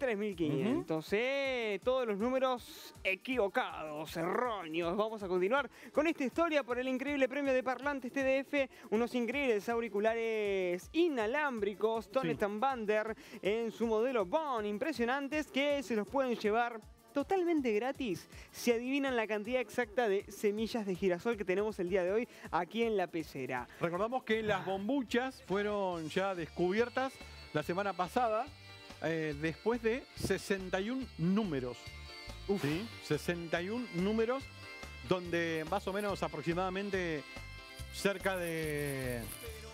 S1: 3.500, todos los números equivocados, erróneos. Vamos a continuar con esta historia por el increíble premio de Parlantes TDF. Unos increíbles auriculares inalámbricos, Tonet & Bander, en su modelo Bond. Impresionantes que se los pueden llevar totalmente gratis si adivinan la cantidad exacta de semillas de girasol que tenemos el día de hoy aquí en la pecera.
S2: Recordamos que las bombuchas fueron ya descubiertas la semana pasada. Después de 61 números. ¿Sí? 61 números donde más o menos aproximadamente cerca de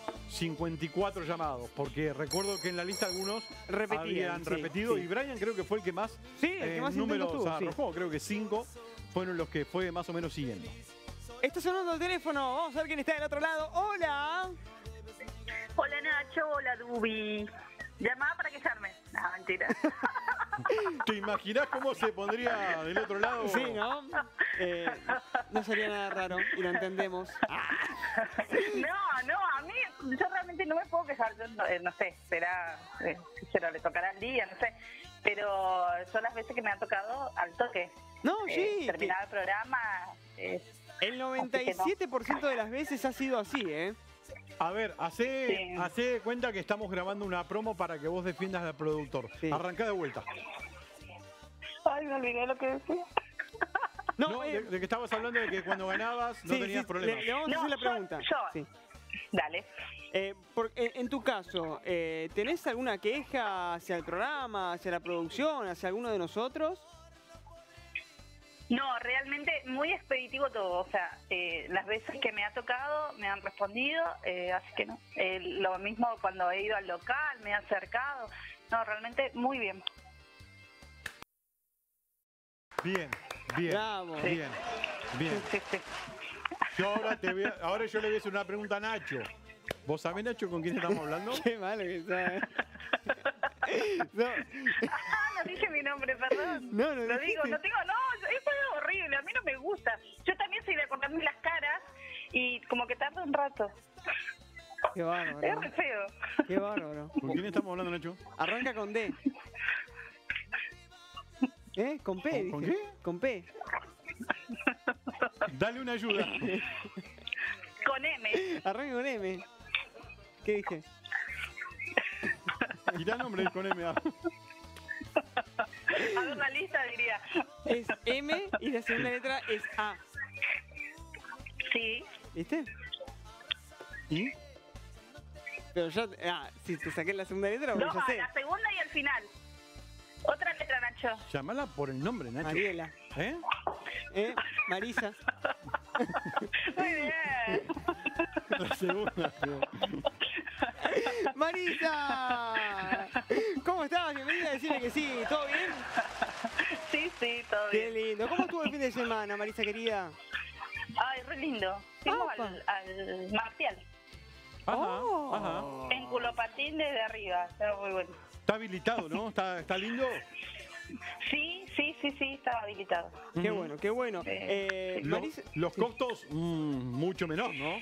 S2: 54 llamados. Porque recuerdo que en la lista algunos habían
S1: sí,
S2: repetido
S1: sí.
S2: y Brian creo que fue el que más,
S1: Sí, el que más
S2: números
S1: intentos tuvo, sí.
S2: arrojó. Creo que 5 fueron los que fue más o menos siguiendo.
S1: Está sonando el teléfono. Vamos a ver quién está del otro lado. ¡Hola!
S7: Hola Nacho, hola Dubi. Llamaba para quejarme. No, mentira.
S2: ¿Te imaginás cómo se pondría del otro lado?
S1: Sí, ¿no? No sería nada raro y lo entendemos.
S7: No, a mí yo realmente no me puedo quejar. Yo no sé, será, le tocará el día, no sé. Pero son las veces que me ha tocado al toque.
S1: No, sí.
S7: Terminar el programa.
S1: El 97% de las veces ha sido así, ¿eh?
S2: A ver, hace cuenta que estamos grabando una promo para que vos defiendas al productor.
S1: Sí.
S2: Arrancá de vuelta.
S7: Ay, me olvidé lo que decía.
S2: No, de que estabas hablando de que cuando ganabas no tenías problemas.
S1: Le vamos a hacer la pregunta.
S7: Yo.
S1: Sí.
S7: Dale.
S1: En tu caso, ¿tenés alguna queja hacia el programa, hacia la producción, hacia alguno de nosotros?
S7: No, realmente muy expeditivo todo. O sea, las veces que me ha tocado me han respondido, así que no. Lo mismo cuando he ido al local, me he acercado. No, realmente muy bien.
S2: Bien, bien,
S1: Bravo.
S2: bien, bien.
S7: Sí, sí.
S2: Yo ahora yo le voy a hacer una pregunta a Nacho. ¿Vos sabés, Nacho, con quién estamos hablando?
S1: Qué malo que está. No.
S7: No dije mi nombre, perdón.
S1: No
S7: Lo
S1: dijiste.
S7: digo, no tengo, no, eso es horrible, a mí no me gusta. Yo también soy de acordarme las caras y como que tarda un rato.
S1: Qué
S7: Es
S1: bárbaro.
S7: re feo.
S1: Qué bárbaro.
S2: ¿Con quién estamos hablando, Nacho?
S1: Arranca con D. Con P,
S2: ¿Con
S1: dije.
S2: qué?
S1: Con P.
S2: Dale una ayuda.
S7: Con M.
S1: Arranca con M. ¿Qué dije?
S2: Tirá nombre con M.
S7: A ver la lista diría.
S1: Es M y la segunda letra es A.
S7: Sí.
S1: ¿Viste?
S2: ¿Y?
S1: Pero ya... si te saqué la segunda letra,
S7: No,
S1: bueno, ya sé.
S7: la segunda y al final. Otra letra, Nacho.
S2: Llamala por el nombre, Nacho.
S1: Mariela.
S2: ¿Eh?
S1: Marisa.
S7: Muy bien.
S2: La segunda.
S1: ¡Marisa! ¿Cómo estás? Bienvenida a decirle que sí. ¿Todo bien?
S7: Sí, todo
S1: Qué
S7: bien.
S1: lindo. ¿Cómo estuvo el fin de semana, Marisa querida?
S7: Ay, re lindo. Fuimos
S1: Opa.
S7: al Marcial.
S2: Ajá,
S1: Oh.
S2: ajá.
S7: En culopatín desde arriba. Está muy bueno.
S2: Está habilitado, ¿no? ¿Está lindo?
S7: Sí, estaba habilitado.
S1: Qué bueno, qué bueno.
S2: Los, los costos, mucho menor, ¿no?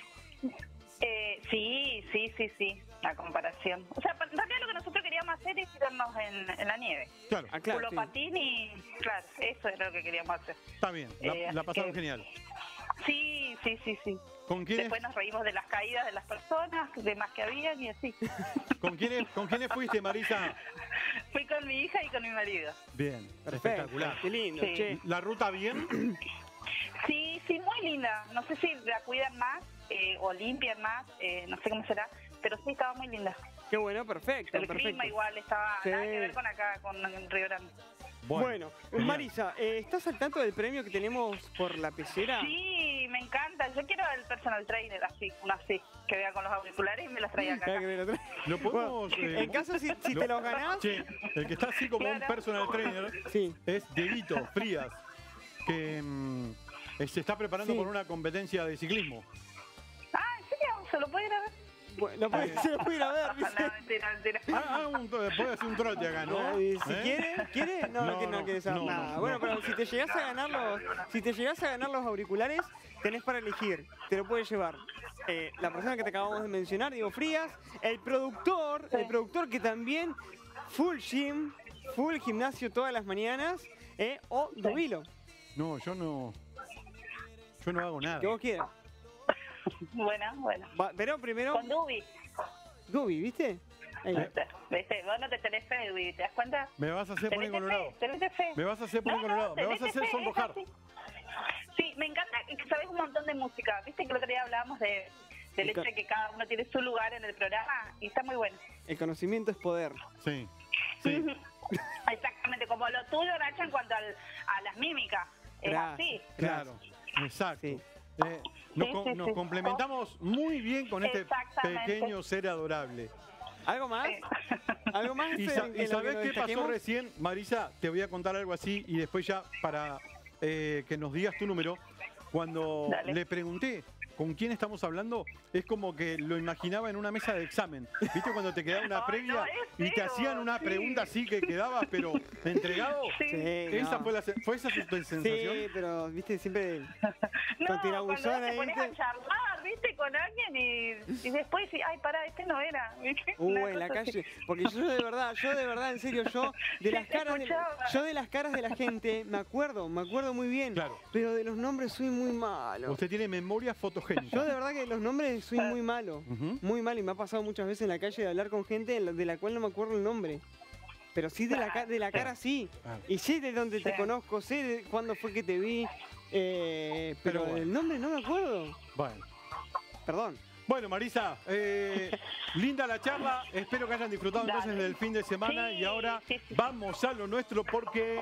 S7: Sí, la comparación. O sea, en realidad lo que nosotros queríamos hacer es tirarnos en la nieve.
S2: Claro,
S1: Ah, claro, sí.
S7: Culopatín y, claro, eso era lo que queríamos hacer.
S2: está bien. La pasaron
S7: que-
S2: genial.
S7: Sí, sí.
S2: ¿Con quiénes,
S7: Después nos reímos de las caídas de las personas, de más que habían y así.
S2: con quiénes fuiste, Marisa?
S7: Fui con mi hija y con mi marido.
S2: Bien,
S1: Perfecto.
S2: espectacular.
S1: Qué lindo,
S7: Sí.
S1: che.
S2: ¿La ruta bien?
S7: Sí, muy linda. No sé si la cuidan más o limpian más, no sé cómo será, pero sí estaba muy linda.
S1: Qué bueno, perfecto,
S7: El
S1: perfecto.
S7: clima igual estaba
S1: Sí.
S7: nada que ver con acá, con Río Grande.
S1: Bueno,
S2: genial.
S1: Marisa, ¿estás al tanto del premio que tenemos por la pecera?
S7: Sí, me encanta. Yo quiero el personal trainer así, uno así, que vea con los auriculares y me los traiga acá.
S1: Claro que me lo trae.
S2: ¿Lo podemos...?
S1: Bueno, en caso si te los ganás,
S2: Che, el que está así como un
S7: Claro.
S2: personal trainer
S1: sí.
S2: es Dieguito Frías, que se está preparando
S1: Sí.
S2: por una competencia de ciclismo.
S7: Ah, ¿en serio? ¿Se lo puede ir a ver?
S1: Bueno, se lo puede ir a ver, ¿viste?
S7: No, mentira.
S2: Puede hacer un trote acá, ¿no?
S1: Y si
S2: ¿Eh?
S1: quiere, no,
S2: No,
S1: que no
S2: no,
S1: quiere saber
S2: no,
S1: nada.
S2: no,
S1: Bueno,
S2: no.
S1: pero si te llegás a ganar los auriculares, tenés para elegir, te lo puedes llevar. La persona que te acabamos de mencionar, Diego Frías, el productor que también full gym, full gimnasio todas las mañanas, o Dubilo,
S2: No, yo no hago nada.
S1: que vos quieras.
S7: Bueno.
S1: Pero primero,
S7: Con Dubi.
S1: Dubi, ¿viste? Ahí.
S7: ¿Viste? Vos no te tenés fe, Dubi, ¿te das cuenta?
S2: Me vas a hacer poner colorado.
S7: Tenés fe.
S2: Me vas a hacer poner colorado. Me vas a
S7: tenés
S2: hacer
S7: fe,
S2: sonrojar.
S7: es así. Sí, me encanta que sabes un montón de música. Viste que el otro día hablábamos del hecho de que cada uno tiene su lugar en el programa y está muy bueno.
S1: El conocimiento es poder.
S2: Sí.
S7: Exactamente, como lo tuyo, Nacho, en cuanto a las mímicas. Es
S1: Gracias.
S7: así.
S2: Claro, exacto.
S1: Sí.
S2: Nos complementamos muy bien con este
S7: Exactamente.
S2: pequeño ser adorable.
S1: ¿Algo más? ¿Algo más?
S2: ¿Y
S1: en lo que
S2: sabés
S1: nos
S2: qué pasó
S1: destaquemos?
S2: recién? Marisa, te voy a contar algo así y después ya para que nos digas tu número. Cuando
S7: Dale.
S2: le pregunté con quién estamos hablando, es como que lo imaginaba en una mesa de examen. ¿Viste cuando te quedaba una
S7: Ay,
S2: previa
S7: no, es
S2: y te
S7: feo,
S2: hacían una
S7: sí.
S2: pregunta así que quedabas pero entregado?
S7: Sí.
S1: Sí,
S2: ¿Esa
S1: no.
S2: fue esa tu sensación?
S1: Sí, pero viste, siempre
S7: No,
S1: con tirabuzón
S7: cuando te
S1: ahí,
S7: pones a
S1: ¿viste?
S7: charlar, viste, con alguien y después decís, ay, pará, este no era. ¿viste? Una
S1: En la
S7: cosa así.
S1: calle, porque yo de verdad, en serio, yo de las caras de la gente me acuerdo muy bien,
S2: Claro.
S1: pero de los nombres soy muy malo.
S2: Usted tiene memoria fotogénica.
S1: Yo de verdad que los nombres soy muy malo,
S2: Ujú.
S1: muy malo, y me ha pasado muchas veces en la calle de hablar con gente de la cual no me acuerdo el nombre. Pero sí de la cara sí.
S2: Claro.
S1: Y sé de dónde te
S7: Sí.
S1: conozco, sé de cuándo fue que te vi, pero
S2: Pero bueno.
S1: el nombre no me acuerdo.
S2: Bueno.
S1: Perdón.
S2: Bueno, Marisa, linda la charla. Espero que hayan disfrutado
S7: Dale.
S2: entonces del fin de semana.
S7: Sí,
S2: Y ahora
S7: sí, sí.
S2: vamos a lo nuestro porque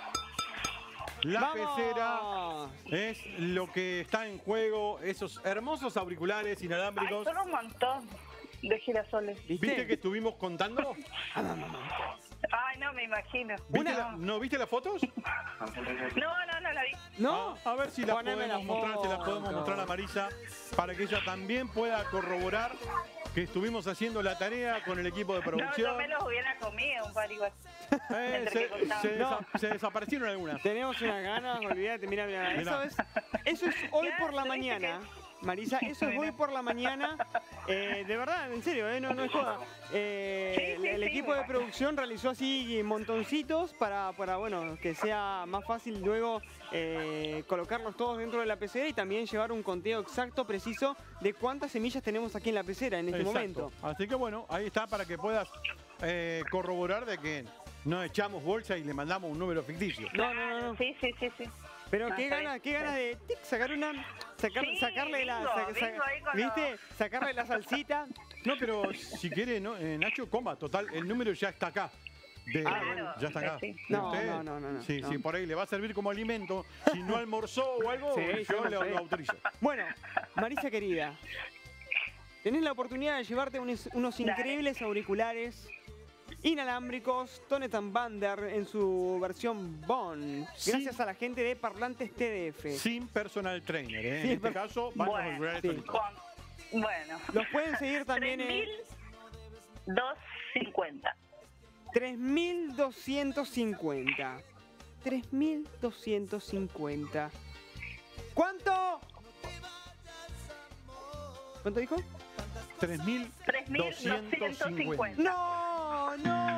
S2: la
S1: ¡Vamos!
S2: pecera es lo que está en juego. Esos hermosos auriculares
S7: Ay,
S2: inalámbricos.
S7: son un montón de girasoles.
S2: ¿Viste que estuvimos contando?
S7: Ay, no, me imagino.
S2: ¿Viste ¿No viste las fotos?
S7: No la vi.
S1: ¿No?
S2: A ver si las
S1: Poneme
S2: podemos
S1: la
S2: mostrar, si las
S1: foto.
S2: podemos mostrar a Marisa para que ella también pueda corroborar que estuvimos haciendo la tarea con el equipo de
S7: No,
S2: producción.
S7: yo me los hubiera comido un par igual.
S2: Eh,
S7: Entre que contaban.
S2: se desaparecieron algunas.
S1: Tenemos unas ganas, olvídate, mira.
S2: Mirá.
S1: Eso es hoy
S7: Ya,
S1: por la
S7: ¿viste
S1: mañana. Marisa, eso es hoy por la mañana. De verdad, en serio, no es joda. El equipo de producción realizó así montoncitos para bueno, que sea más fácil luego colocarlos todos dentro de la pecera y también llevar un conteo exacto, preciso de cuántas semillas tenemos aquí en la pecera en este
S2: Exacto.
S1: momento.
S2: Así que bueno, ahí está para que puedas corroborar de que no echamos bolsa y le mandamos un número ficticio.
S1: No.
S7: Sí.
S1: Pero
S7: Ah,
S1: qué
S7: está
S1: ganas
S7: bien.
S1: de sacar una,
S7: Sí,
S1: sacarle la,
S7: bingo ahí con
S1: ¿viste? Sacarle la salsita.
S2: No, pero si quiere, no, Nacho, coma, total, el número ya está acá.
S7: Claro,
S2: ya está acá.
S7: sí.
S1: No,
S2: ¿Usted?
S1: no.
S2: Sí,
S1: no.
S2: sí, por ahí le va a servir como alimento. Si no almorzó o algo,
S1: Sí,
S2: yo
S1: sí,
S2: le
S1: sí.
S2: lo autorizo.
S1: Bueno, Marisa querida, tenés la oportunidad de llevarte unos
S7: Dale.
S1: increíbles auriculares inalámbricos Tonet & Bander en su versión Bond,
S2: Sí.
S1: gracias a la gente de Parlantes TDF.
S2: Sin personal trainer, ¿eh?
S1: Sí,
S2: En este
S1: pero-
S2: caso, van los
S7: Bueno,
S2: auriculares
S1: sí.
S2: solitos.
S7: Bueno.
S1: Los pueden seguir también en
S7: 3.250.
S1: 3.250. 3.250. ¿Cuánto? ¿Cuánto dijo?
S2: 3.250.
S7: 3.250.
S1: No,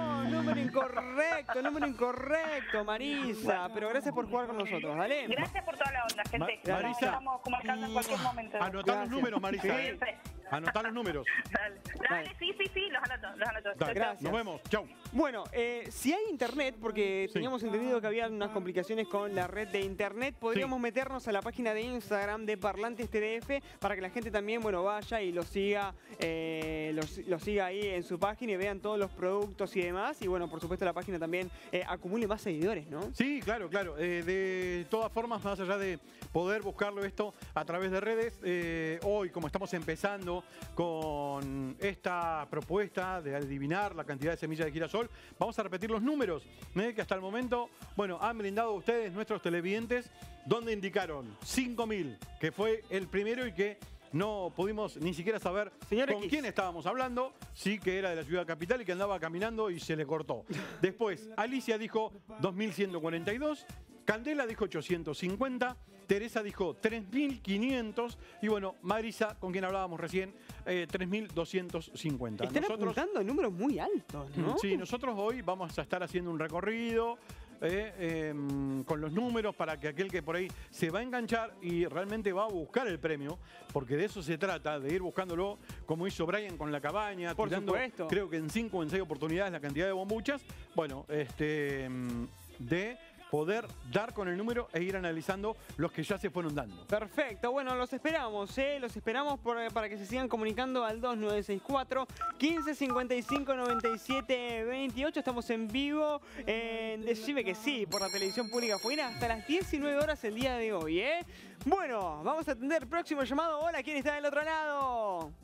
S1: número incorrecto, Marisa. Pero gracias por jugar con nosotros, ¿vale?
S7: Gracias por toda la onda, gente.
S2: Marisa.
S7: Nos estamos comunicando en cualquier momento.
S2: Anotá los números, Marisa.
S1: Sí.
S2: Anotá los números.
S7: Dale, sí, los anoto.
S2: Dale,
S1: Gracias.
S2: nos vemos. Chau.
S1: Bueno, si hay internet, porque
S2: Sí.
S1: teníamos entendido que había unas complicaciones con la red de internet, podríamos meternos a la página de Instagram de Parlantes TDF para que la gente también, bueno, vaya y lo siga ahí en su página y vean todos los productos y demás. Y bueno, por supuesto la página también acumule más seguidores, ¿no?
S2: Sí, claro. De todas formas, más allá de poder buscarlo esto a través de redes, hoy, como estamos empezando con esta propuesta de adivinar la cantidad de semillas de girasol, vamos a repetir los números que hasta el momento, bueno, han brindado ustedes, nuestros televidentes, donde indicaron 5.000, que fue el primero y que no pudimos ni siquiera saber
S1: Señor
S2: con
S1: X.
S2: quién estábamos hablando. Sí, que era de la ciudad capital y que andaba caminando y se le cortó. Después, Alicia dijo 2.142, Candela dijo 850, Teresa dijo 3.500 y bueno, Marisa, con quien hablábamos recién, 3.250.
S1: Están apuntando números muy altos, ¿no?
S2: Sí, nosotros hoy vamos a estar haciendo un recorrido con los números para que aquel que por ahí se va a enganchar y realmente va a buscar el premio, porque de eso se trata, de ir buscándolo como hizo Brian con la cabaña,
S1: Por
S2: tirando,
S1: supuesto.
S2: creo que en 5 o en 6 oportunidades la cantidad de bombuchas. Bueno, de poder dar con el número e ir analizando los que ya se fueron dando.
S1: Perfecto, bueno, los esperamos, para que se sigan comunicando al 2964 15 55 97 28. Estamos en vivo en Decime que sí, por la televisión pública Fuera hasta las 19 horas el día de hoy, ¿eh? Bueno, vamos a atender el próximo llamado. Hola, ¿quién está del otro lado?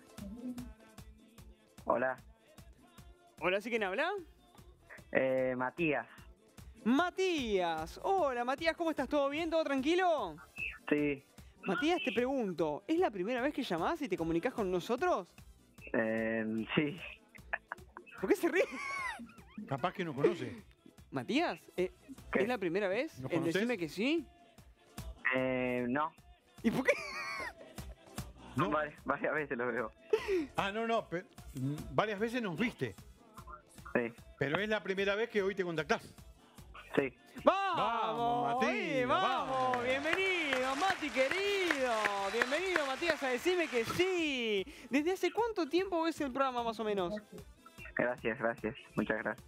S5: Hola,
S1: Hola, ¿sí quién habla?
S5: Matías.
S1: Matías. Hola, Matías, ¿cómo estás? ¿Todo bien? ¿Todo tranquilo?
S5: Sí,
S1: Matías, te pregunto, ¿es la primera vez que llamás y te comunicás con nosotros?
S5: sí,
S1: ¿Por qué se ríe?
S2: Capaz que no conoce.
S1: Matías,
S5: ¿Qué?
S1: ¿es la primera vez
S2: ¿Nos
S1: en
S2: conocés?
S1: Decime que sí?
S5: no,
S1: ¿Y por qué?
S2: ¿No?
S5: varias veces lo veo.
S2: Ah, no, varias veces nos viste,
S5: Sí,
S2: pero es la primera vez que hoy te contactás.
S5: sí.
S1: ¡Vamos!
S2: Vamos, Matías,
S1: oye, ¡vamos!
S2: vamos.
S1: Bienvenido, Mati querido. Bienvenido, Matías, a Decime que sí. ¿Desde hace cuánto tiempo ves el programa más o menos?
S5: Gracias, muchas gracias.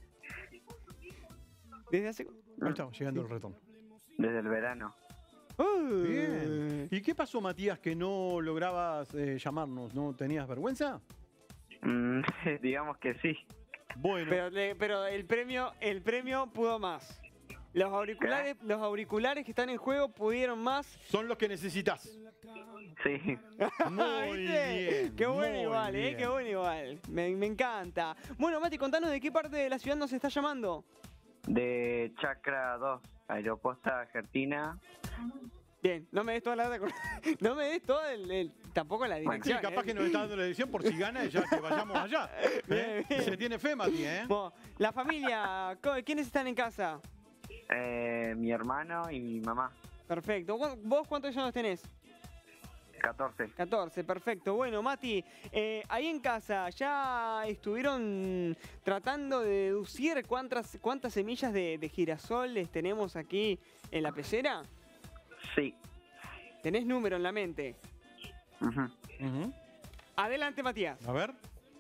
S1: Desde hace...
S2: Ahí estamos llegando el retorno.
S5: Desde el verano.
S2: Bien. ¿Y qué pasó, Matías, que no lograbas llamarnos? ¿No tenías vergüenza?
S5: Digamos que sí.
S2: Bueno,
S1: Pero el premio pudo más. Los auriculares que están en juego pudieron más.
S2: son los que necesitas.
S5: Sí,
S2: Muy
S1: ¿Viste?
S2: bien.
S1: Qué bueno
S2: muy
S1: igual,
S2: bien.
S1: qué bueno igual. Me encanta. Bueno, Mati, contanos de qué parte de la ciudad nos está llamando.
S5: de Chacra 2, Aeroposta Argentina.
S1: Bien, no me des toda la no me des todo tampoco la
S2: Sí,
S1: dirección.
S2: capaz que nos está dando la edición por si gana y ya que vayamos allá.
S1: Bien, bien.
S2: Se tiene fe, Mati, ¿eh?
S1: Bueno, la familia, ¿quiénes están en casa?
S5: Mi hermano y mi mamá.
S1: Perfecto. ¿Vos cuántos años tenés?
S5: 14.
S1: 14, perfecto. Bueno, Mati, ahí en casa, ¿ya estuvieron tratando de deducir cuántas semillas de girasoles tenemos aquí en la pecera?
S5: Sí.
S1: ¿Tenés número en la mente?
S5: Ujú.
S2: Ujú.
S1: Adelante, Matías.
S2: A ver.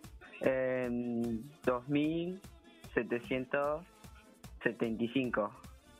S5: 2.775.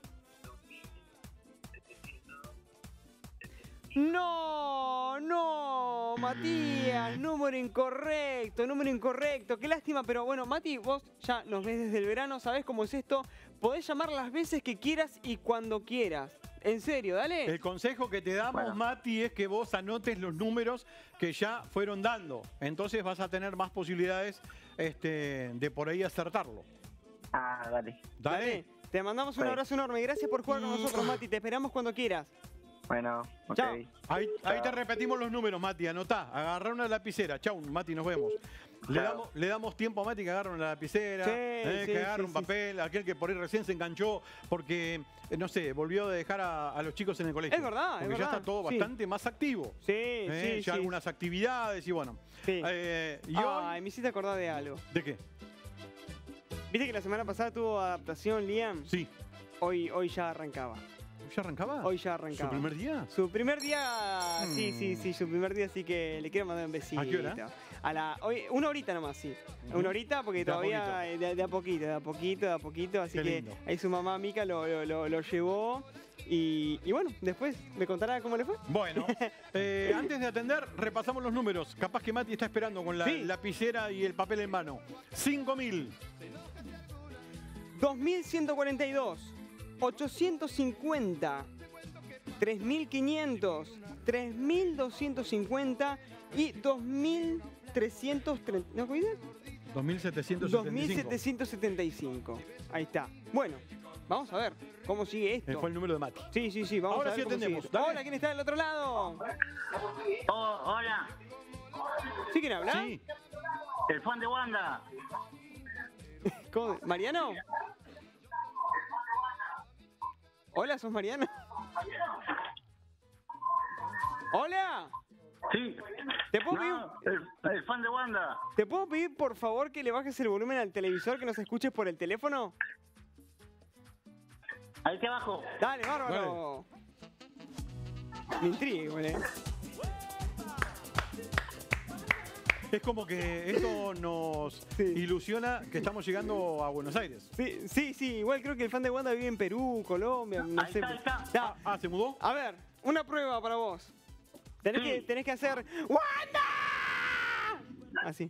S1: No, Matías, número incorrecto, qué lástima, pero bueno, Mati, vos ya nos ves desde el verano, sabés cómo es esto, podés llamar las veces que quieras y cuando quieras, en serio, dale.
S2: El consejo que te damos,
S5: Bueno.
S2: Mati, es que vos anotes los números que ya fueron dando. Entonces vas a tener más posibilidades de por ahí acertarlo.
S5: Ah, dale.
S2: Dale.
S1: Te mandamos un
S5: Sí.
S1: abrazo enorme, gracias por jugar con nosotros, Mati, te esperamos cuando quieras.
S5: Bueno, ok.
S1: Chao.
S2: Ahí te repetimos los números, Mati. Anotá. Agarrá una lapicera. Chau, Mati, nos vemos.
S5: Chao.
S2: Le damos tiempo a Mati que agarre una lapicera,
S1: Sí,
S2: que
S1: sí,
S2: agarre
S1: sí,
S2: un papel, aquel que por ahí recién se enganchó porque, no sé, volvió a dejar a los chicos en el colegio.
S1: Es verdad,
S2: Porque
S1: es
S2: ya
S1: verdad.
S2: está todo
S1: Sí.
S2: bastante más activo.
S1: Sí,
S2: Ya
S1: sí.
S2: algunas actividades y bueno.
S1: Sí.
S2: Y hoy-
S1: Ay, me hiciste acordar de algo.
S2: ¿De qué?
S1: ¿Viste que la semana pasada tuvo adaptación, Liam?
S2: Sí.
S1: Hoy ya arrancaba.
S2: ¿Ya arrancaba?
S1: Hoy ya arrancaba.
S2: ¿Su primer día?
S1: Su primer día, sí, su primer día, así que le quiero mandar un besito.
S2: ¿A qué hora?
S1: Hoy, una horita nomás, sí. Una horita porque todavía de a poquito, así
S2: Qué
S1: que
S2: lindo.
S1: ahí su mamá Mica lo llevó y bueno, después me contará cómo le fue.
S2: Bueno, antes de atender, repasamos los números. Capaz que Mati está esperando con la lapicera y el papel en mano. 5.000.
S1: 2.142, 850, 3.500, 3.250 y 2.330. ¿No cuidas?
S2: 2.775.
S1: 2.775. Ahí está. Bueno, vamos a ver cómo sigue esto.
S2: Fue el número de Mati.
S1: Sí, vamos
S2: Ahora
S1: a ver
S2: sí
S1: cómo
S2: atendemos.
S1: sigue.
S2: Dale.
S1: Hola, ¿quién está del otro lado?
S5: Hola,
S1: ¿Sí quién habla?
S2: Sí.
S5: el fan de Wanda.
S1: ¿Cómo? ¿Mariano? Hola, ¿sos Mariano? Hola.
S5: Sí.
S1: ¿Te puedo pedir?
S5: No, el fan de Wanda.
S1: ¿Te puedo pedir, por favor, que le bajes el volumen al televisor, que nos escuches por el teléfono?
S5: Ahí te abajo.
S1: Dale, bárbaro. Me intriga igual,
S2: Es como que esto nos ilusiona que estamos llegando a Buenos Aires.
S1: Sí, igual creo que el fan de Wanda vive en Perú, Colombia, no sé.
S5: Ahí está.
S1: Ya.
S2: ¿Se mudó?
S1: A ver, una prueba para vos. Tenés que hacer ¡Wanda! Así.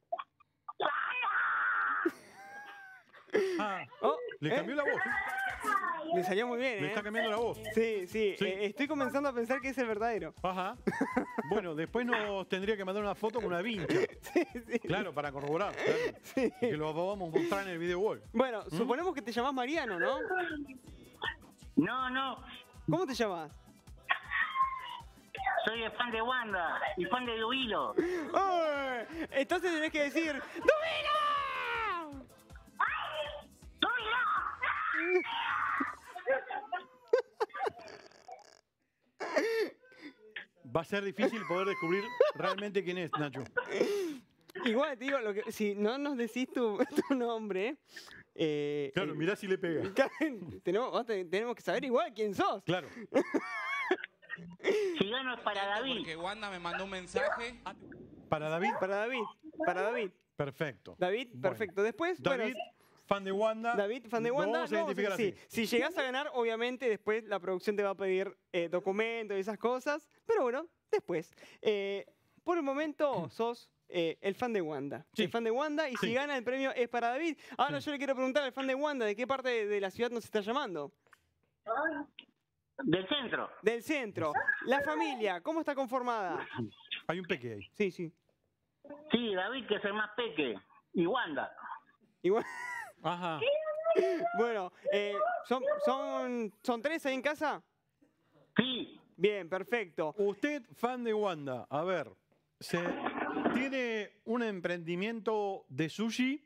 S2: Le cambió la voz.
S1: Me salió muy bien,
S2: Le está cambiando la voz.
S1: Sí. Estoy comenzando a pensar que es el verdadero.
S2: Ajá. Bueno, después nos tendría que mandar una foto con una vincha.
S1: Sí.
S2: Claro, para corroborar. Claro.
S1: Sí.
S2: Que lo vamos a mostrar en el video wall.
S1: Bueno, suponemos que te llamás Mariano, ¿no?
S5: No.
S1: ¿Cómo te llamas?
S5: Soy el fan de Wanda y fan de Dubilo.
S1: Entonces tenés que decir ¡Dubilo!
S2: Va a ser difícil poder descubrir realmente quién es, Nacho.
S1: Igual te digo, si no nos decís tu nombre...
S2: Claro, mirá si le pega.
S1: tenemos que saber igual quién sos.
S2: Claro.
S5: Si gano es para David.
S8: Porque Wanda me mandó un mensaje.
S2: ¿Para David?
S1: Para David.
S2: Perfecto.
S1: David,
S2: Bueno.
S1: perfecto. Después,
S2: David, fan de Wanda.
S1: David, fan de
S2: Lo
S1: Wanda.
S2: vamos a identificar así.
S1: Si llegás a ganar, obviamente, después la producción te va a pedir documentos y esas cosas. Pero bueno, después. Por el momento, sos el fan de Wanda.
S2: Sí.
S1: El fan de Wanda, y si gana el premio es para David. Ahora yo le quiero preguntar al fan de Wanda, ¿de qué parte de la ciudad nos está llamando?
S5: Del centro.
S1: Del centro. La familia, ¿cómo está conformada?
S2: Hay un peque ahí.
S1: Sí.
S5: Sí, David, que es el más peque. Y Wanda.
S1: Igual.
S2: Ajá.
S1: Bueno, ¿son tres ahí en casa?
S5: Sí.
S1: Bien, perfecto.
S2: Usted, fan de Wanda, a ver, ¿tiene un emprendimiento de sushi?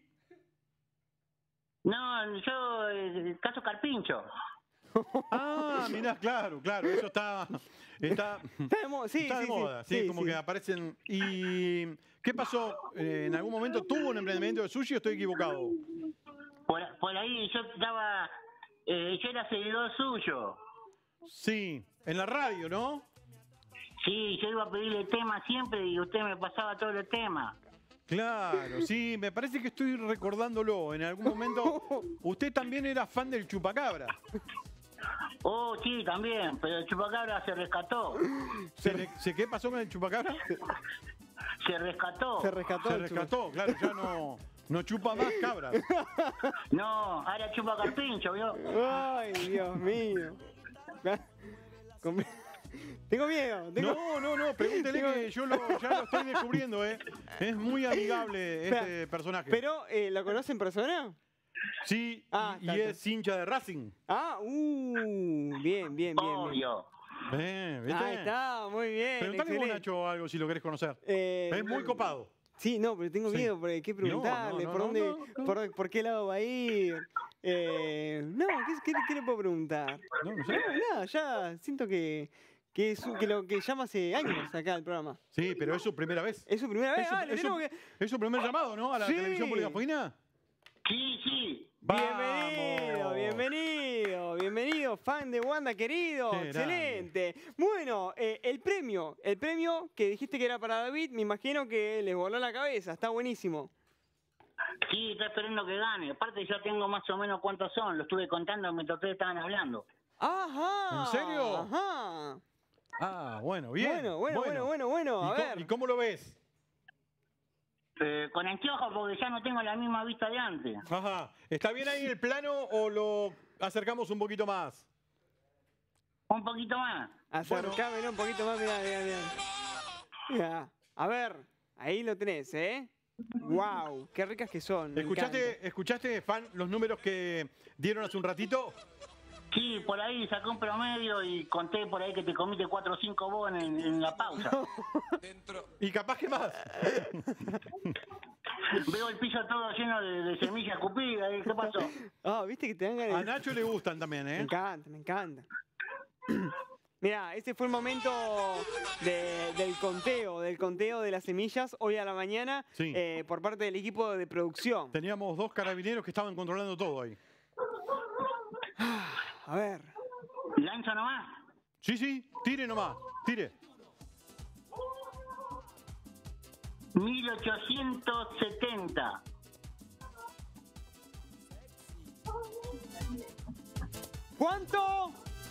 S5: No, yo, caso Carpincho.
S2: Ah, mirá, claro, eso está de moda, como que aparecen. ¿Y qué pasó? ¿En algún momento tuvo un emprendimiento de sushi o estoy equivocado?
S5: Por ahí yo estaba, yo era seguidor suyo.
S2: Sí, en la radio, ¿no?
S5: Sí, yo iba a pedirle temas siempre y usted me pasaba todos los temas.
S2: Claro, sí, me parece que estoy recordándolo. En algún momento, usted también era fan del chupacabra.
S5: Oh, sí, también, pero el chupacabra se rescató.
S2: ¿Qué pasó con el chupacabra?
S5: Se rescató.
S1: Se rescató,
S2: claro, ya no chupa más cabras.
S5: No, ahora chupa Carpincho, ¿vio?
S1: Ay, Dios mío. Tengo miedo.
S2: No, pregúntele que yo ya lo estoy descubriendo, ¿eh? Es muy amigable este personaje.
S1: ¿Pero lo conoce en persona?
S2: Sí, y es hincha de Racing.
S1: Bien.
S5: Obvio.
S2: ¿Viste?
S1: Ahí está, muy bien.
S2: Preguntale vos, Nacho, algo si lo querés conocer. Es muy copado.
S1: Sí, no, pero tengo miedo, porque qué preguntarle, por qué lado va a ir. ¿Qué le puedo preguntar?
S2: No sé.
S1: Nada, ya siento que es lo que llama hace años acá el programa.
S2: Sí, pero es su primera vez.
S1: ¿Es su primera vez?
S2: Es su primer llamado, ¿no? A la televisión poligafoina.
S5: Sí.
S1: Bienvenido, fan de Wanda querido,
S2: Qué
S1: excelente. Bueno, el premio que dijiste que era para David, me imagino que les voló la cabeza, está buenísimo.
S5: Sí, está esperando que gane. Aparte ya tengo más o menos cuántos son. Lo estuve contando mientras ustedes estaban hablando.
S1: Ajá.
S2: ¿En serio?
S1: Ajá.
S2: Ah, bueno, bien.
S1: Bueno, a ver.
S2: ¿Y cómo lo ves?
S5: Con anteojos porque ya no tengo la misma vista de antes.
S2: Ajá. ¿Está bien ahí el plano o lo acercamos un poquito más?
S5: Un poquito más.
S1: Acercámelo un poquito más, mirá. Mirá, a ver, ahí lo tenés, ¿eh? Wow, qué ricas que son. me encanta.
S2: ¿Escuchaste, fan, los números que dieron hace un ratito?
S5: Sí, por ahí saqué un promedio y conté por ahí que te comiste 4 o 5 vos en la pausa.
S2: Y capaz que más.
S5: Veo el piso todo lleno de semillas cupidas. ¿Qué pasó?
S1: Viste que te dan ganas.
S2: A Nacho le gustan también, ¿eh?
S1: Me encanta. Mirá, ese fue el momento del conteo de las semillas hoy a la mañana
S2: Sí.
S1: por parte del equipo de producción.
S2: Teníamos 2 carabineros que estaban controlando todo ahí.
S1: A ver.
S5: ¿Lanza nomás?
S2: Sí, tire nomás, tire.
S5: 1870.
S1: ¿Cuánto?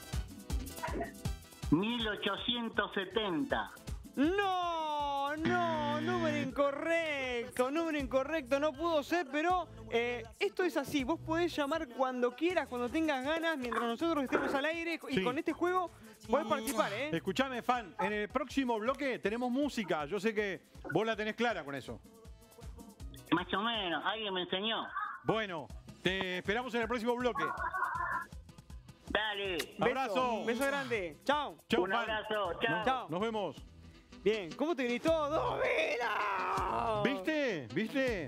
S5: 1870.
S1: No, número incorrecto, no pudo ser, pero esto es así, vos podés llamar cuando quieras, cuando tengas ganas, mientras nosotros estemos al aire y
S2: Sí.
S1: con este juego podés participar, ¿eh?
S2: Escuchame, fan, en el próximo bloque tenemos música. Yo sé que vos la tenés clara con eso.
S5: Más o menos, alguien me enseñó.
S2: Bueno, te esperamos en el próximo bloque.
S5: Dale.
S2: Abrazo.
S1: Beso grande, chao.
S2: Chau,
S5: Un
S2: fan.
S5: abrazo, chao.
S1: Chao.
S2: Nos vemos.
S1: Bien, ¿cómo te gritó? ¡Dovila!
S2: ¿Viste?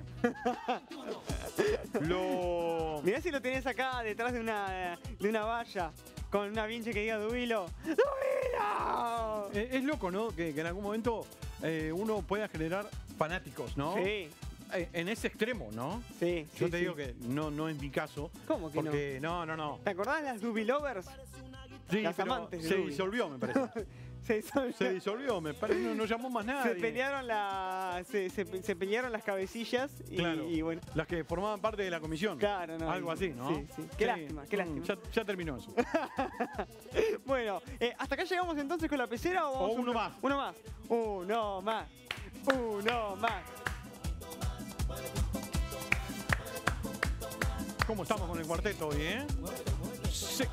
S1: Mirá si lo tenés acá detrás de una valla con una vinche que diga Dubilo. ¡Dubilo!
S2: Es loco, ¿no? Que en algún momento uno pueda generar fanáticos, ¿no?
S1: Sí.
S2: En ese extremo, ¿no?
S1: Sí,
S2: Yo
S1: sí,
S2: te
S1: sí.
S2: digo que no es mi caso.
S1: ¿Cómo que
S2: porque no?
S1: ¿Te acordás de las Dubilovers?
S2: Sí,
S1: Las
S2: pero
S1: amantes de
S2: se
S1: Dubi.
S2: disolvió, me parece. Se disolvió, me parece. No llamó más nadie.
S1: Se pelearon se pelearon las cabecillas y,
S2: Claro.
S1: y bueno.
S2: Las que formaban parte de la comisión.
S1: Claro, no.
S2: Algo así, ¿no?
S1: Sí. Qué lástima.
S2: Ya terminó eso.
S1: Bueno, ¿hasta acá llegamos entonces con la pecera o vamos
S2: O uno más.
S1: Uno más.
S2: ¿Cómo estamos con el cuarteto hoy, eh? Sí.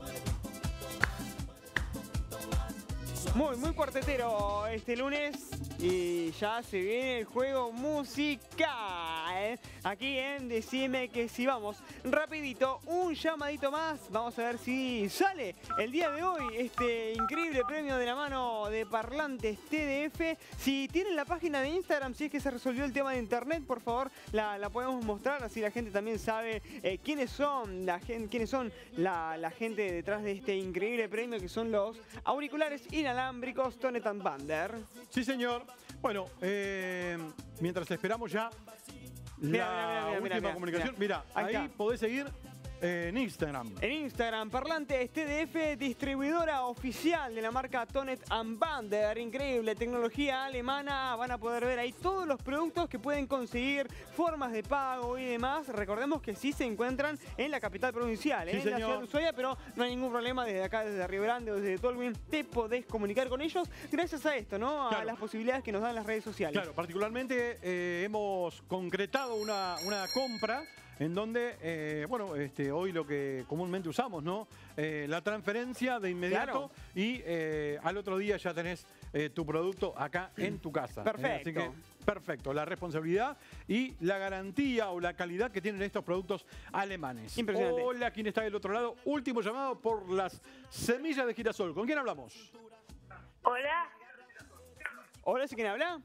S1: Muy cuartetero este lunes y ya se viene el juego musical. Aquí en Decime que si vamos. Rapidito, un llamadito más. Vamos a ver si sale el día de hoy este increíble premio de la mano de Parlantes TDF. Si tienen la página de Instagram, si es que se resolvió el tema de internet, por favor la podemos mostrar. Así la gente también sabe quiénes son la gente detrás de este increíble premio, que son los auriculares inalámbricos Tonet & Bander.
S2: Sí, señor. Bueno, mientras esperamos ya la última comunicación. Mira, ahí podés seguir en Instagram.
S1: En Instagram, Parlantes TDF, distribuidora oficial de la marca Tonet & Bander. Increíble, tecnología alemana. Van a poder ver ahí todos los productos que pueden conseguir, formas de pago y demás. Recordemos que sí se encuentran en la capital provincial,
S2: Sí,
S1: en la ciudad de Ushuaia, pero no hay ningún problema desde acá, desde Río Grande o desde Tolwyn. Te podés comunicar con ellos gracias a esto, ¿no?
S2: Claro.
S1: A las posibilidades que nos dan las redes sociales.
S2: Claro, particularmente hemos concretado una compra en donde, hoy lo que comúnmente usamos, ¿no? La transferencia de inmediato y al otro día ya tenés tu producto acá en tu casa.
S1: Perfecto.
S2: Así que, perfecto. La responsabilidad y la garantía o la calidad que tienen estos productos alemanes.
S1: Impresionante.
S2: Hola, ¿quién está del otro lado? Último llamado por las semillas de girasol. ¿Con quién hablamos?
S9: Hola.
S1: Hola, ¿sí quién habla?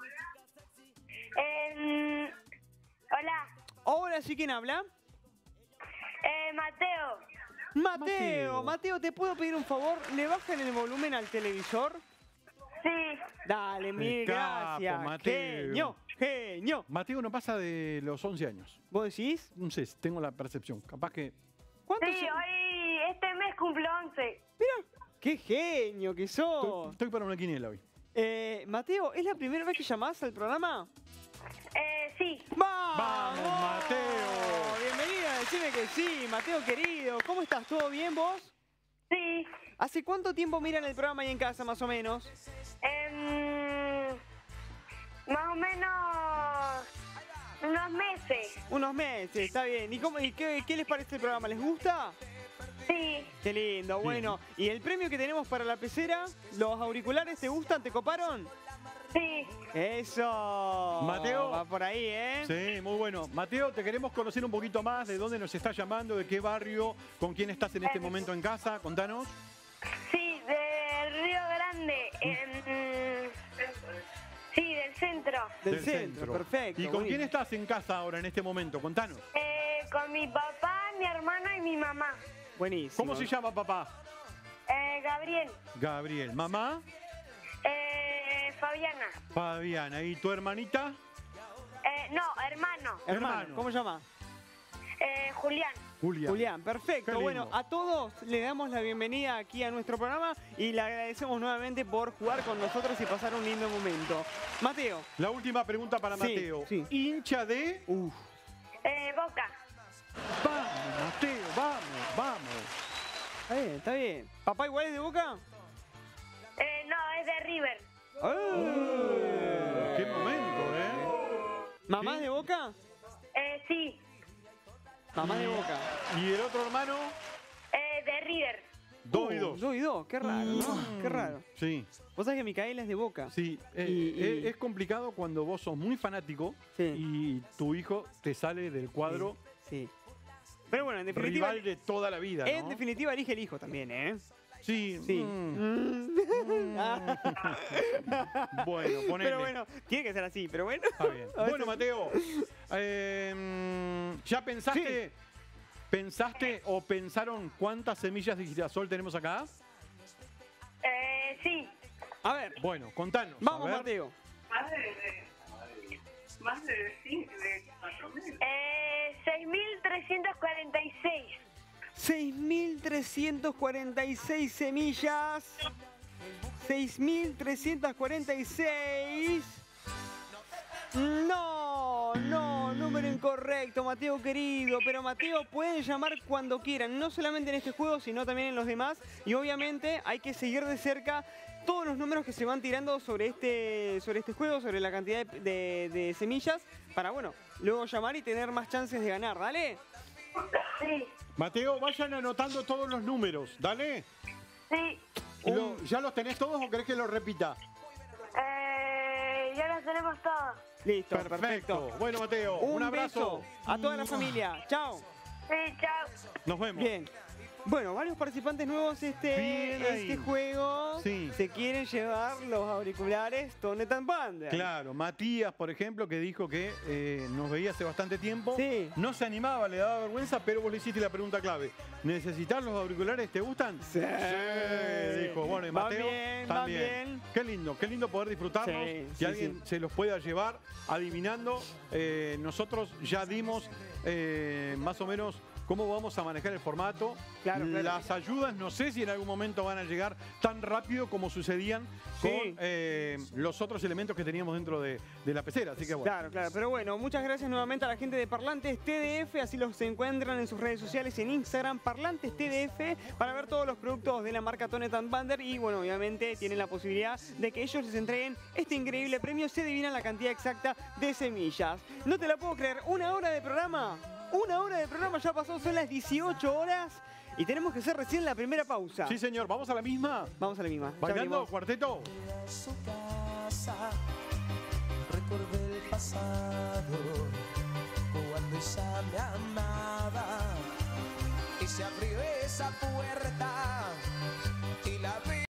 S9: Hola.
S1: Hola, ¿sí quién habla?
S9: Mateo.
S1: Mateo, ¿te puedo pedir un favor? ¿Le bajan el volumen al televisor?
S9: Sí.
S1: Dale, mil
S2: Capo,
S1: gracias.
S2: Mateo.
S1: Genio.
S2: Mateo no pasa de los 11 años.
S1: ¿Vos decís?
S2: No sé, tengo la percepción. Capaz que...
S1: ¿Cuántos
S9: Sí, hoy, este mes cumplo 11.
S1: Mira, qué genio que sos.
S2: Estoy para una quiniela hoy.
S1: Mateo, ¿es la primera vez que llamás al programa?
S9: Sí.
S1: ¡Vamos!
S2: Mateo!
S1: Bienvenida, decime que sí, Mateo querido. ¿Cómo estás? ¿Todo bien vos?
S9: Sí.
S1: ¿Hace cuánto tiempo miran el programa ahí en casa, más o menos?
S9: Más o menos unos meses.
S1: Unos meses, está bien. ¿Y qué les parece el programa? ¿Les gusta?
S9: Sí.
S1: Qué lindo, bueno. ¿Y el premio que tenemos para la pecera? ¿Los auriculares te gustan? ¿Te coparon?
S9: Sí.
S1: ¡Eso!
S2: Mateo.
S1: Va por ahí, ¿eh?
S2: Sí, muy bueno. Mateo, te queremos conocer un poquito más de dónde nos estás llamando, de qué barrio, con quién estás en este momento en casa. Contanos.
S9: Sí, de Río Grande. Sí, del centro.
S1: Del centro, perfecto.
S2: ¿Y con
S1: buenísimo.
S2: quién estás en casa ahora en este momento? Contanos.
S9: Con mi papá, mi hermano y mi mamá.
S1: Buenísimo.
S2: ¿Cómo se llama papá?
S9: Gabriel.
S2: Gabriel. ¿Mamá?
S9: Fabiana.
S2: Fabiana. ¿Y tu hermanita?
S9: No, hermano.
S1: Hermano, ¿cómo se llama?
S9: Julián.
S1: Julián, perfecto.
S2: Qué lindo.
S1: Bueno, a todos le damos la bienvenida aquí a nuestro programa y le agradecemos nuevamente por jugar con nosotros y pasar un lindo momento. Mateo.
S2: La última pregunta para
S1: Sí,
S2: Mateo.
S1: sí.
S2: ¿Hincha de?
S9: Boca.
S2: Vamos, Mateo, vamos.
S1: Está bien, está bien. ¿Papá igual es de Boca?
S9: No, es de River.
S2: ¡Qué momento,
S1: ¿Mamá
S2: Sí.
S1: es de Boca?
S9: Sí.
S1: Mamá de Boca.
S2: ¿Y el otro hermano?
S9: De River.
S2: 2 y 2.
S1: 2 y 2, qué raro, ¿no? Qué raro.
S2: Sí,
S1: Vos sabés que Micaela es de Boca.
S2: sí.
S1: Y-
S2: Es complicado cuando vos sos muy fanático
S1: Sí.
S2: y tu hijo te sale del cuadro
S1: Sí. Pero bueno, en definitiva,
S2: rival de toda la vida,
S1: en
S2: ¿no?
S1: definitiva elige el hijo también, ¿eh?
S2: Sí.
S1: Sí.
S2: Bueno, ponele.
S1: Pero bueno, tiene que ser así, pero bueno.
S2: Está bien.
S1: A
S2: Bueno,
S1: veces-
S2: Mateo, ¿ya pensaste o pensaron cuántas semillas de girasol tenemos acá?
S9: Sí.
S1: A ver,
S2: Bueno, contanos.
S1: vamos,
S2: a ver.
S1: Mateo.
S10: Más de 4.000.
S9: 6.346.
S1: 6.346 semillas. 6.346. No, número incorrecto, Mateo querido. Pero Mateo, pueden llamar cuando quieran, no solamente en este juego, sino también en los demás. Y obviamente hay que seguir de cerca todos los números que se van tirando sobre este juego, sobre la cantidad de semillas, para, bueno, luego llamar y tener más chances de ganar. ¿Dale?
S9: Sí.
S2: Mateo, vayan anotando todos los números, dale.
S9: Sí.
S2: ¿Ya los tenés todos o querés que los repita?
S9: Ya los tenemos todos.
S1: Listo, perfecto.
S2: Bueno, Mateo, un abrazo.
S1: beso a toda la familia. Chao.
S9: Sí, chao.
S2: Nos vemos.
S1: Bien. Bueno, varios participantes nuevos
S2: Bien
S1: este
S2: ahí.
S1: juego.
S2: Sí.
S1: Se quieren llevar los auriculares Tonet and Pander.
S2: Claro, Matías, por ejemplo, que dijo que nos veía hace bastante tiempo.
S1: Sí.
S2: No se animaba, le daba vergüenza, pero vos le hiciste la pregunta clave. ¿Necesitar los auriculares? ¿Te gustan?
S1: Sí.
S2: Dijo. Bueno, y
S1: Va
S2: Mateo
S1: bien, va
S2: también.
S1: bien.
S2: Qué lindo poder disfrutarlos.
S1: Sí,
S2: que
S1: sí,
S2: alguien se los pueda llevar adivinando. Nosotros ya dimos más o menos cómo vamos a manejar el formato.
S1: Claro, claro.
S2: Las ayudas, no sé si en algún momento van a llegar tan rápido como sucedían
S1: Sí.
S2: con los otros elementos que teníamos dentro de la pecera. Así que bueno.
S1: Claro, claro. Pero bueno, muchas gracias nuevamente a la gente de Parlantes TDF. Así los encuentran en sus redes sociales, en Instagram, Parlantes TDF, para ver todos los productos de la marca Tonet and Pander. Y bueno, obviamente tienen la posibilidad de que ellos les entreguen este increíble premio. Se adivinan la cantidad exacta de semillas. No te la puedo creer. 1 hora de programa. 1 hora de programa ya pasó, son las 18 horas. Y tenemos que hacer recién la primera pausa.
S2: Sí, señor. ¿Vamos a la misma?
S1: Vamos a la misma. Ya
S2: ¿Bailando,
S1: venimos.
S2: cuarteto?
S11: Su casa, recordé el pasado, cuando ella me amaba, y se abrió esa puerta